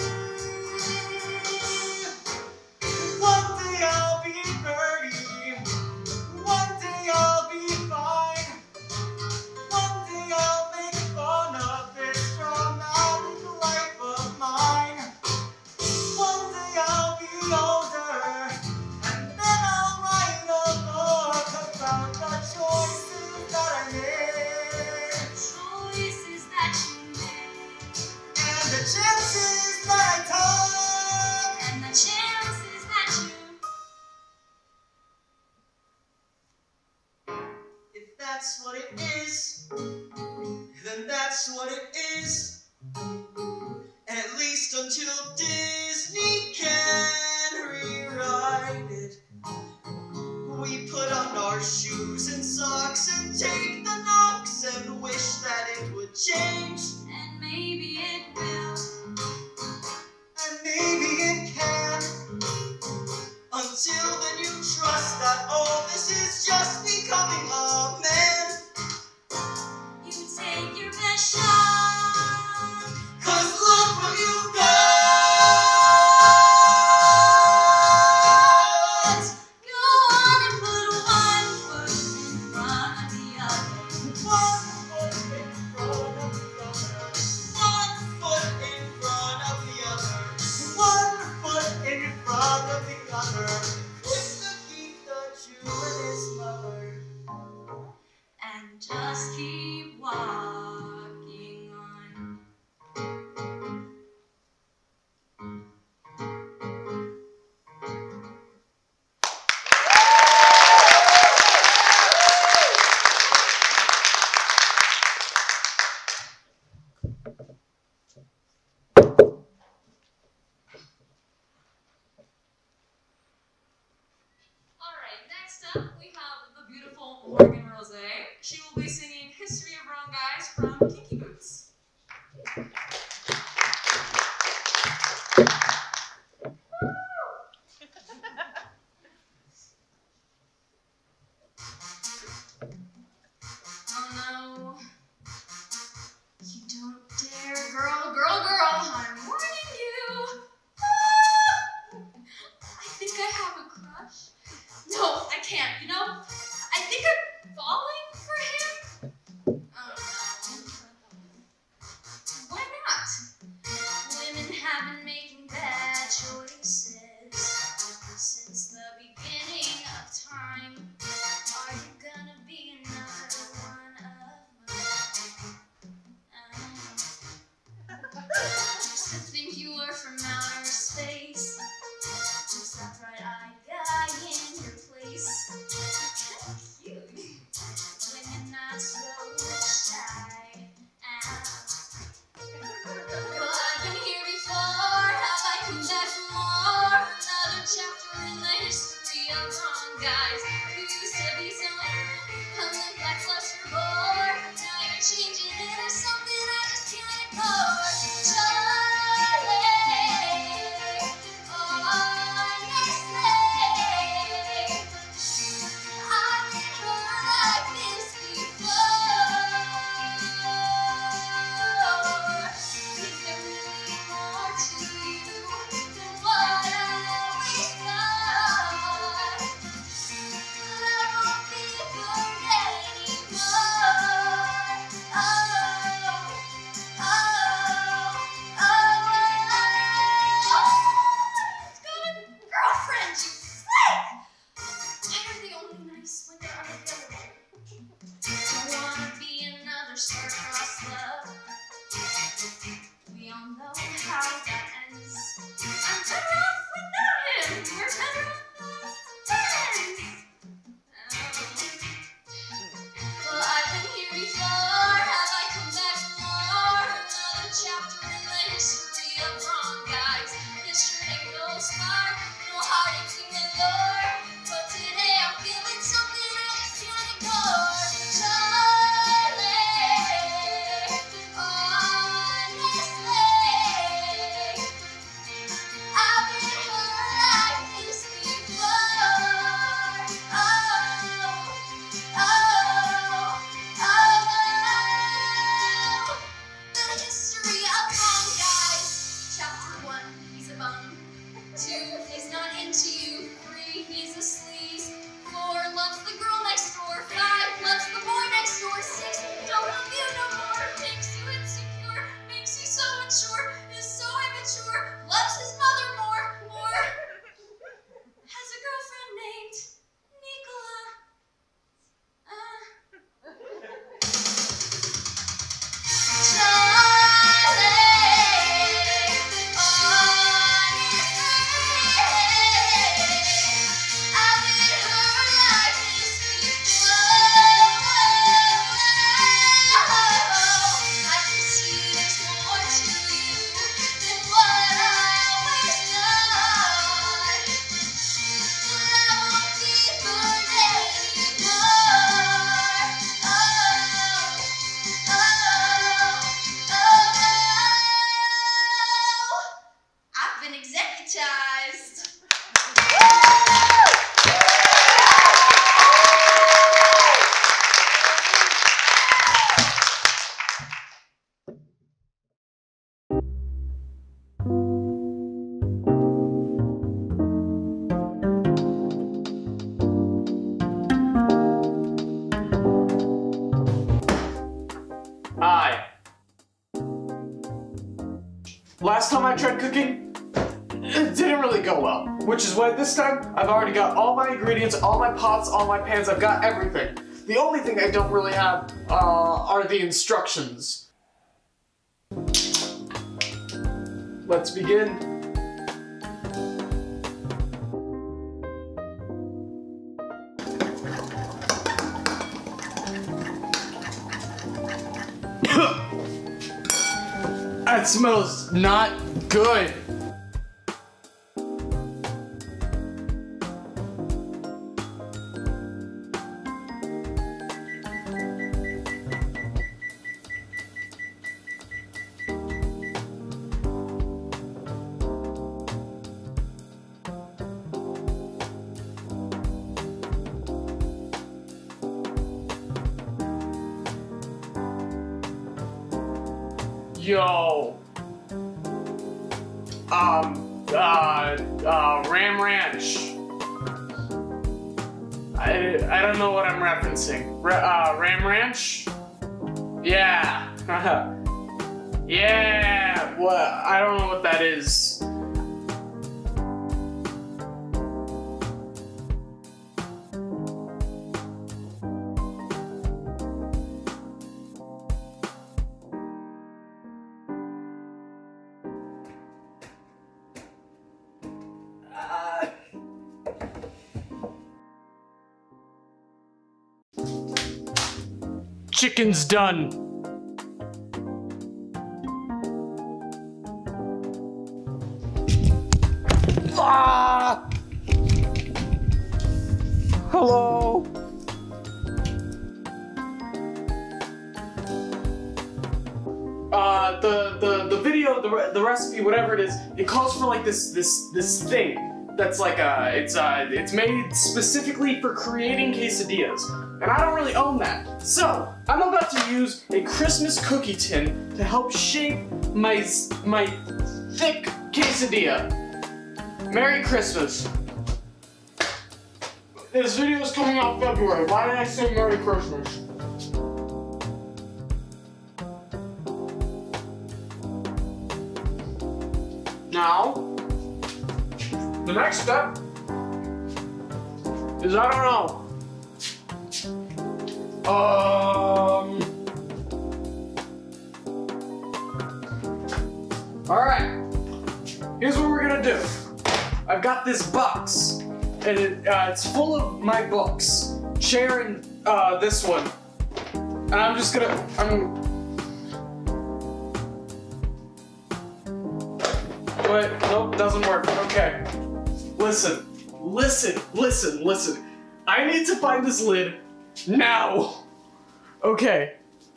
Speaker 11: One day I'll be 30. One day I'll be fine. One day I'll make fun of this dramatic life of mine. One day I'll be older, and then I'll write a book about the choices that I made.
Speaker 15: Choices that you made.
Speaker 11: And the chances that I took.
Speaker 15: And the chances that you.
Speaker 11: If that's what it is, then that's what it is. At least until Disney can rewrite it. We put on our shoes and socks and take the knocks and wish that it would change.
Speaker 15: And maybe it will.
Speaker 11: And maybe it can. Until then you trust that all this is just becoming a man.
Speaker 15: You take your best shot.
Speaker 11: 'Cause look what you've got.
Speaker 15: Go on and put one foot in front of the other.
Speaker 11: One foot in front of the other. One foot in front of the other. One foot in front of the other. With the geek, the Jew, and his mother.
Speaker 15: And just keep walking on.
Speaker 4: Alright, next up we have the beautiful Morgan Rose. She will be singing History of Wrong Guys from Kinky Boots.
Speaker 15: Oh no. You don't dare, girl, girl, girl. I'm warning you. Ah! I think I have a crush. No, I can't. You know, I think I'm falling for him. Oh no. Why not? Women have been making beds.
Speaker 6: Last time I tried cooking, it didn't really go well. Which is why this time, I've already got all my ingredients, all my pots, all my pans, I've got everything. The only thing I don't really have are the instructions. Let's begin. That smells not good. Yo. Ram Ranch. I don't know what I'm referencing. Ram Ranch? Yeah. Yeah. What? I don't know what that is. Chicken's done. Ah! Hello. The video, the recipe, whatever it is, it calls for like this thing that's like it's made specifically for creating quesadillas. And I don't really own that. So, I'm about to use a Christmas cookie tin to help shape my thick quesadilla. Merry Christmas. This video is coming out February. Why did I say Merry Christmas? Now, the next step is, I don't know. Alright, here's what we're gonna do. I've got this box, and it's full of my books. Sharing this one. And I'm just gonna, wait, nope, doesn't work. Okay. Listen. I need to find this lid now. Okay.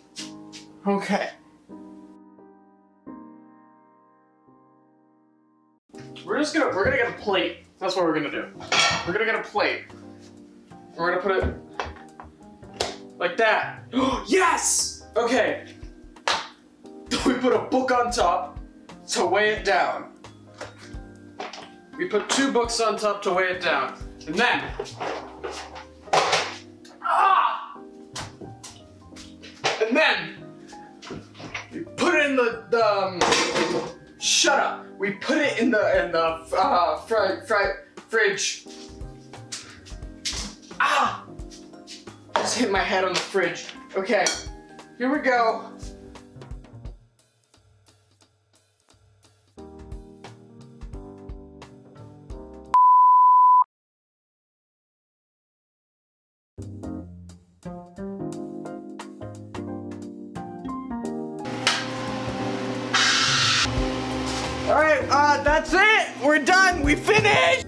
Speaker 6: We're gonna get a plate. That's what we're gonna do. We're gonna get a plate. We're gonna put it like that. Yes! Okay. We put a book on top to weigh it down. We put 2 books on top to weigh it down. And then and then we put it in the shut up. We put it in the fridge. Ah! Just hit my head on the fridge. Okay, here we go. Alright, that's it! We're done! We finished!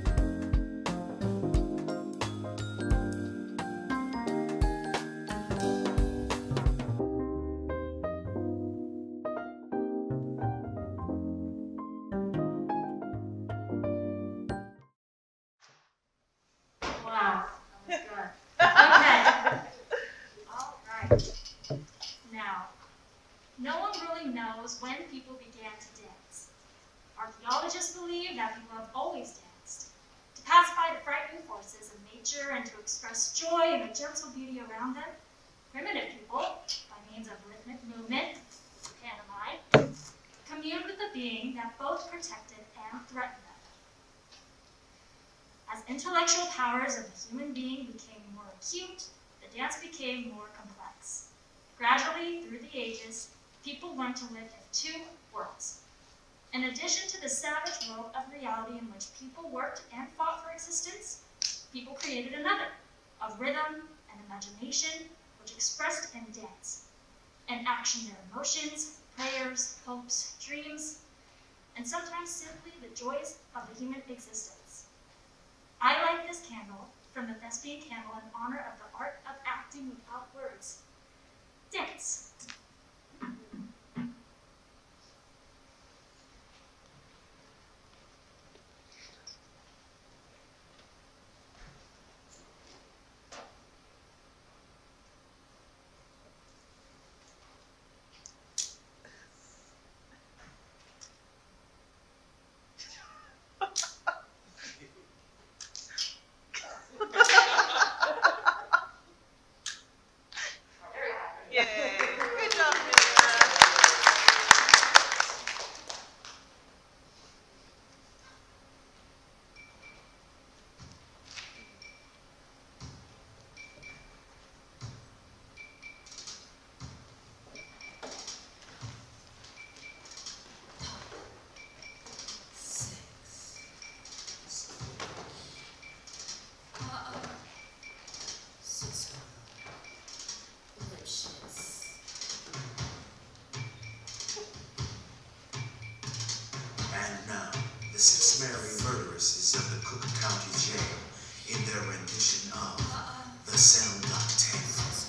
Speaker 17: Wow, that was good. Okay. Alright. Now, no one really knows when people began to dance. Archaeologists believe that people have always danced, to pacify the frightening forces of nature and to express joy in the gentle beauty around them. Primitive people, by means of rhythmic movement, pantomime, communed with a being that both protected and threatened them. As intellectual powers of the human being became more acute, the dance became more complex. Gradually, through the ages, people learned to live in two worlds. In addition to the savage world of reality in which people worked and fought for existence, people created another, of rhythm and imagination, which expressed in dance, and action their emotions, prayers, hopes, dreams, and sometimes simply the joys of the human existence. I light this candle from the Thespian Candle in honor of the art of acting without words. Dance.
Speaker 18: Six Mary murderers is in the Cook County Jail in their rendition of The Sound of Tales.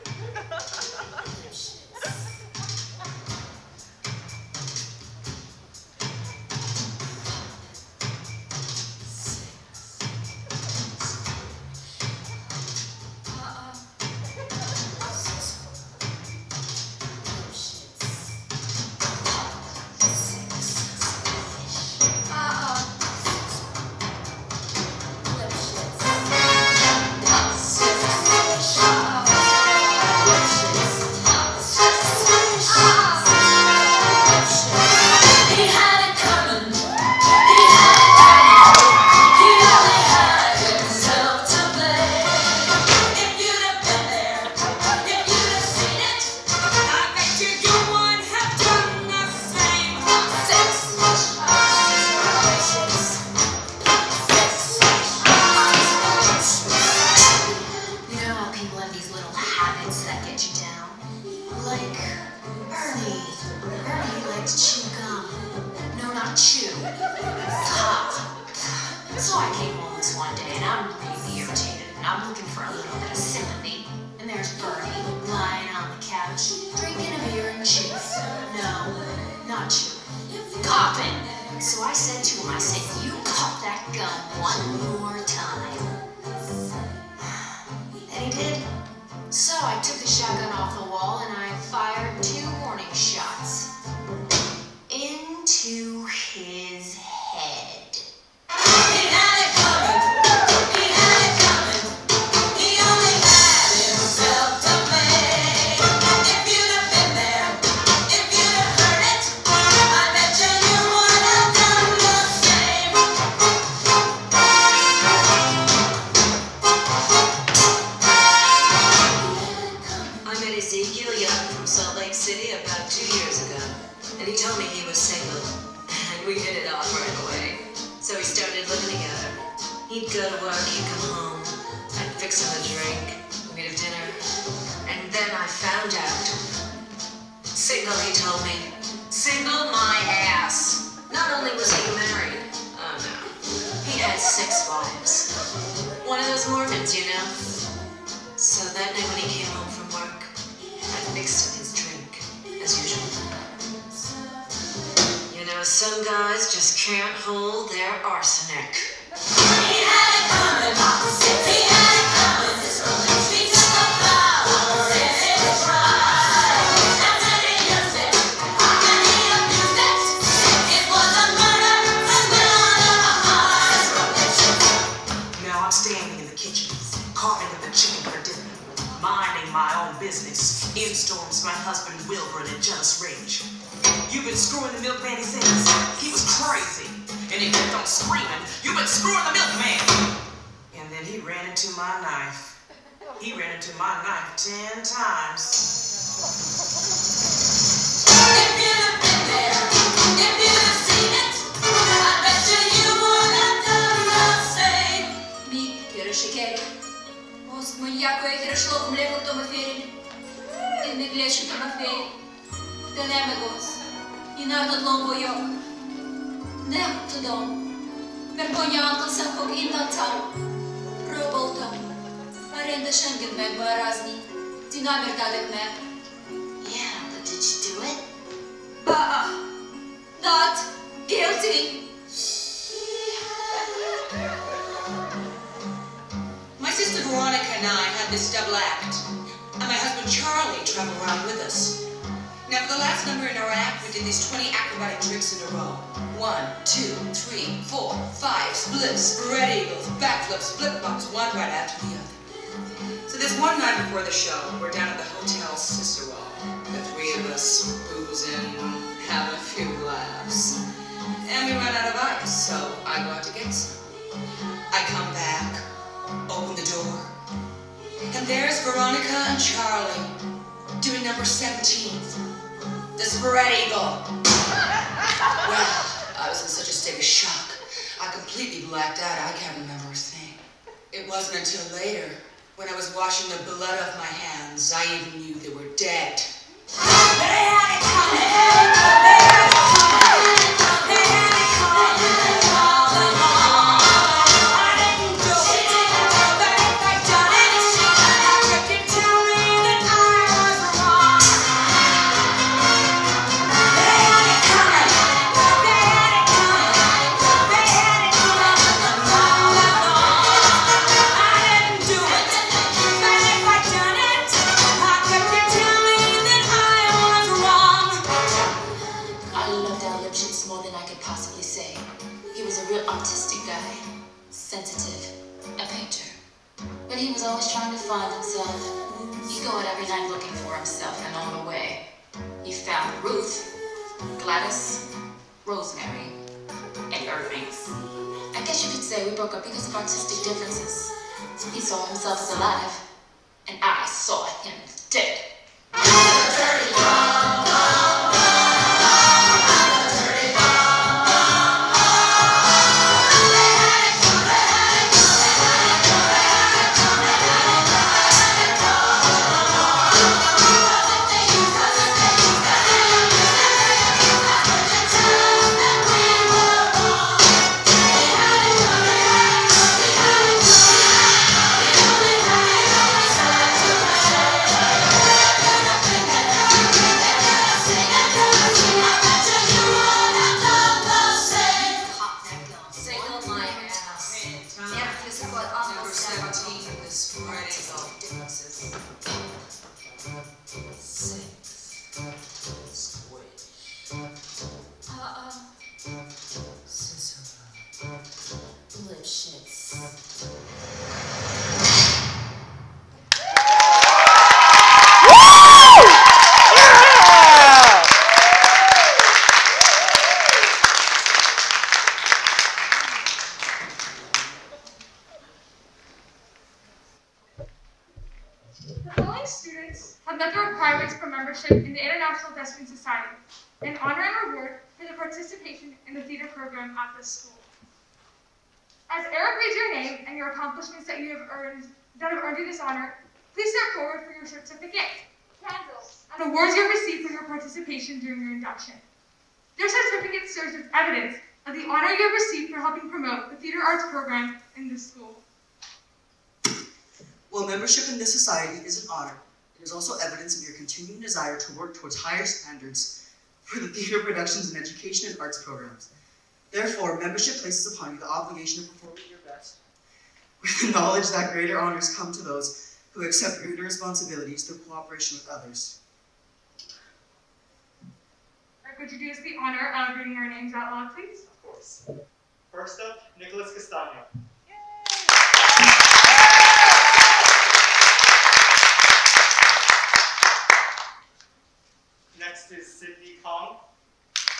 Speaker 19: So I came home this one day and I'm really irritated and I'm looking for a little bit of sympathy. And there's Bernie lying on the couch, drinking a beer and cheese. No, not chewing. Coughing. So I said to him, I said, you cough that gum one more time. And he did. So I took the shotgun off the wall and I fired 2 warning shots. Into his head. He had it coming. He had it coming. He only had himself to blame. If you'd have been there, if you'd have heard it, I bet you would have done the same. I met Ezekiel Young from Salt Lake City about 2 years ago, and he told me he was single, and we hit it off right away. So we started living together. He'd go to work, he'd come home, I'd fix him a drink, we'd have dinner, and then I found out. Single, he told me. Single my ass. Not only was he married, oh no, he had 6 wives. One of those Mormons, you know. So that night when he came home from work, I fixed him his drink, as usual. You know, some guys just can't hold their arsenic. He had it coming. He had it coming. He took the power in his pride. And then he used it. And he abused it. It was a murder and none of a heart.
Speaker 20: Now I'm standing in the kitchen, carving up the chicken for dinner, minding my own business. In storms my husband Wilbur in a jealous rage. You've been been screwing the milkman, he says. He was crazy. And he kept on screaming, "You've been screwing the milkman!" And then he ran into my knife. He ran into my knife 10 times. If you'd have been there, if you'd have seen it, I bet you would have done the same.
Speaker 15: Мій киришикер. Ост мояко е киршло млеко томаферин. И не глешу томаферин. Да не гос. И нарнат лом бойок. Не тудом. Vergonjant sem fog innantal. Próbáltam. Arenda sengen megmarazni. Ti nem értelek meg.
Speaker 19: Yeah, but did you do it?
Speaker 15: Not guilty.
Speaker 20: My sister Veronica and I had this double act, and my husband Charlie traveled around with us. Now, for the last number in our act, we did these 20 acrobatic tricks in a row. 1, 2, 3, 4, 5, splits, spread eagles, backflips, flip bumps, one right after the other. So this one night before the show, we're down at the Hotel Cicero. The three of us boozing, having a few laughs. And we run out of ice, so I go out to get some. I come back, open the door, and there's Veronica and Charlie doing number 17, the spread eagle. Well, I was in such a state of shock, I completely blacked out. I can't remember a thing. It wasn't until later, when I was washing the blood off my hands, I even knew they were dead. They had it coming! They had it coming! They had it coming! All along. I didn't do it, but if I'd done it, how could you tell me that I was wrong? They had it coming! They had it coming! They had it coming! All along. I didn't do it, but if I'd done it, how could you tell me that I was wrong?
Speaker 15: I loved Al Lipschitz more than I could possibly say. He was a real artistic guy, sensitive, a painter. But he was always trying to find himself. He'd go out every night looking for himself, and on the way, he found Ruth, Gladys, Rosemary, and Irving's. I guess you could say we broke up because of artistic differences. He saw himself as alive, and I saw him dead.
Speaker 20: Number 17, the spread eagle.
Speaker 2: The following students have met the requirements for membership in the International Thespian Society, an honor and reward for their participation in the theater program at this school. As Eric reads your name and your accomplishments that have earned you this honor, please step forward for your certificate, candles, and awards you have received for your participation during your induction. Your certificate serves as evidence of the honor you have received for helping promote the theater arts program in this school.
Speaker 10: While membership in this society is an honor, it is also evidence of your continuing desire to work towards higher standards for the theater productions and education and arts programs. Therefore, membership places upon you the obligation of performing your best, with the knowledge that greater honors come to those who accept greater responsibilities through cooperation with others.
Speaker 2: Eric, would you do us the honor of reading our names out loud, please?
Speaker 1: Of course. First up, Nicholas Castagno. Next is Sydney Kong.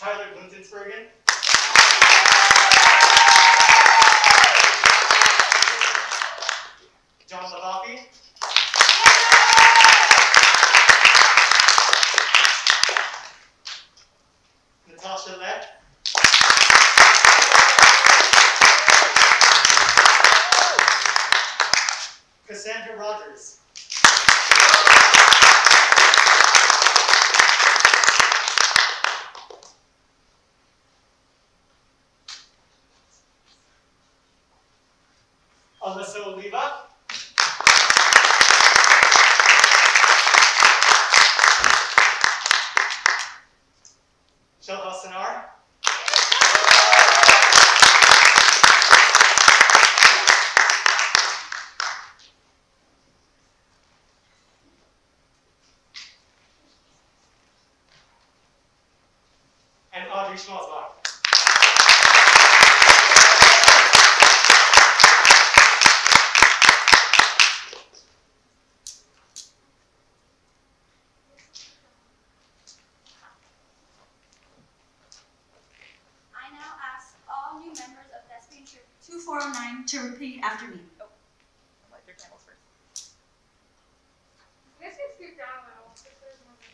Speaker 1: Tyler Blintensbergen. John Lavapi. Natasha Lett. Cassandra Rogers. Alyssa Oliva. Shelva Sanar. And Audrey Schmalzbach.
Speaker 3: I now ask all new members of Thespian Troop 2409 to repeat after me.
Speaker 9: Light their candles first.
Speaker 2: This gets scooped down a little. If there's more room.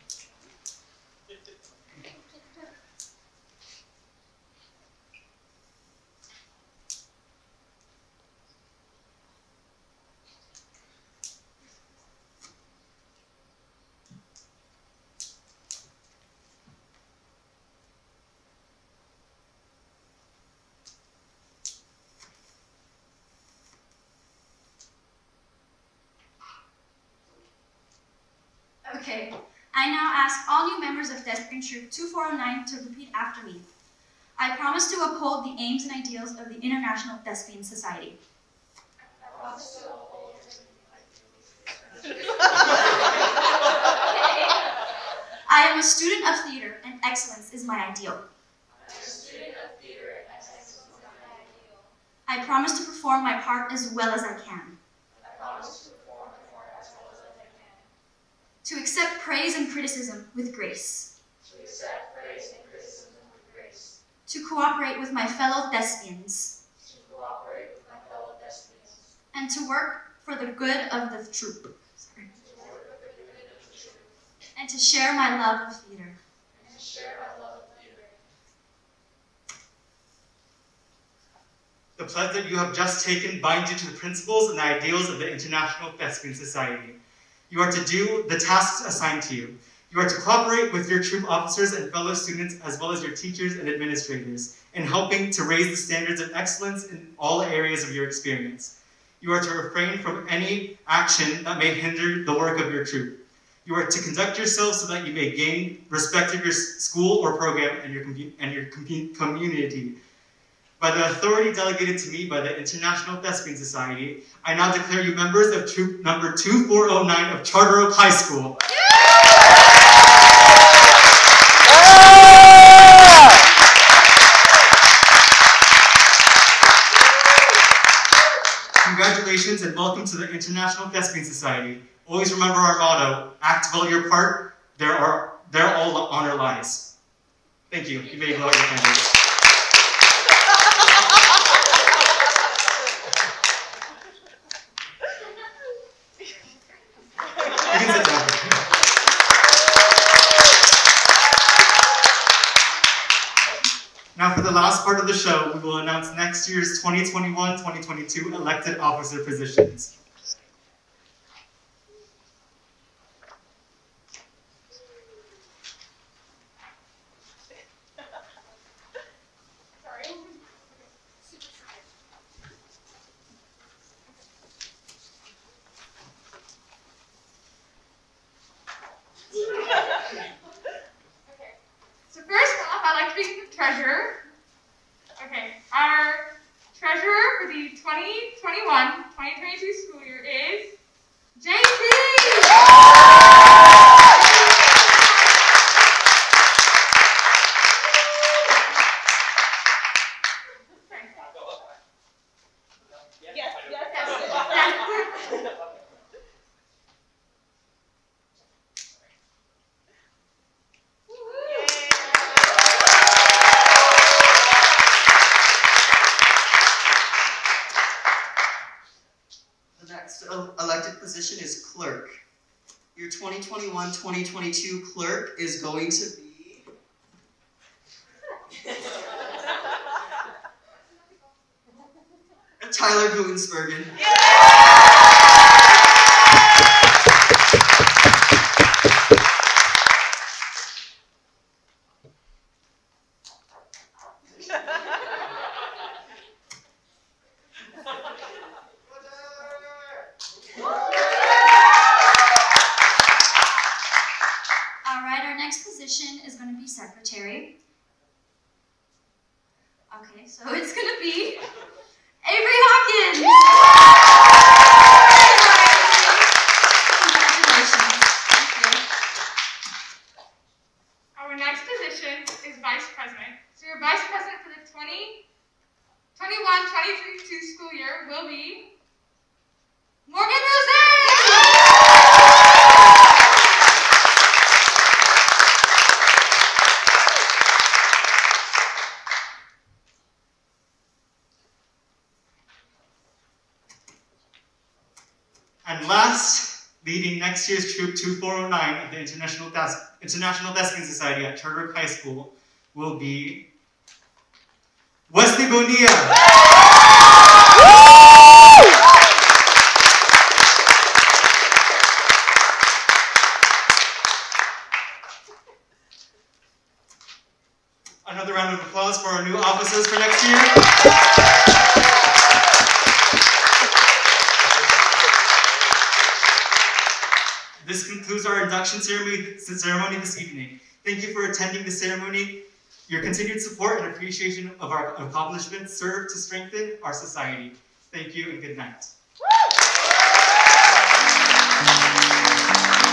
Speaker 3: Okay, I now ask all new members of Thespian Troop 2409 to repeat after me. I promise to uphold the aims and ideals of the International Thespian Society. I am a student of theater, and excellence is my ideal. I promise to perform my part as well as I can. To accept praise and criticism with grace. To cooperate with my fellow thespians. And to work for the good of the troupe. And to share my love of theater.
Speaker 1: The pledge that you have just taken binds you to the principles and the ideals of the International Thespian Society. You are to do the tasks assigned to you. You are to cooperate with your troop officers and fellow students, as well as your teachers and administrators, in helping to raise the standards of excellence in all areas of your experience. You are to refrain from any action that may hinder the work of your troop. You are to conduct yourself so that you may gain respect of your school or program and your community. By the authority delegated to me by the International Thespian Society, I now declare you members of Troop Number 2409 of Charter Oak High School. Congratulations and welcome to the International Thespian Society. Always remember our motto, act well your part, there all honor lies. Thank you. You may blow out your candles. You can sit down. Now for the last part of the show, we will announce next year's 2021-2022 elected officer positions.
Speaker 2: So first off, I'd like to be the treasurer. Okay, our treasurer for the 2021-2022 school year is JC!
Speaker 10: 2021-2022 clerk is going to be Tyler Gutensbergen.
Speaker 3: Alright, our next position is going to be secretary. Okay, so it's going to be Avery Hawkins! Congratulations.
Speaker 2: Our next position is vice president. So your vice president for the 2021-2022 school year will be Morgan Rose!
Speaker 1: And last, leading next year's Troop 2409 of the International Thespian Society at Charter Oak High School will be Wesley Bonilla. Another round of applause for our new officers for next year. This concludes our induction ceremony this evening. Thank you for attending the ceremony. Your continued support and appreciation of our accomplishments serve to strengthen our society. Thank you and good night.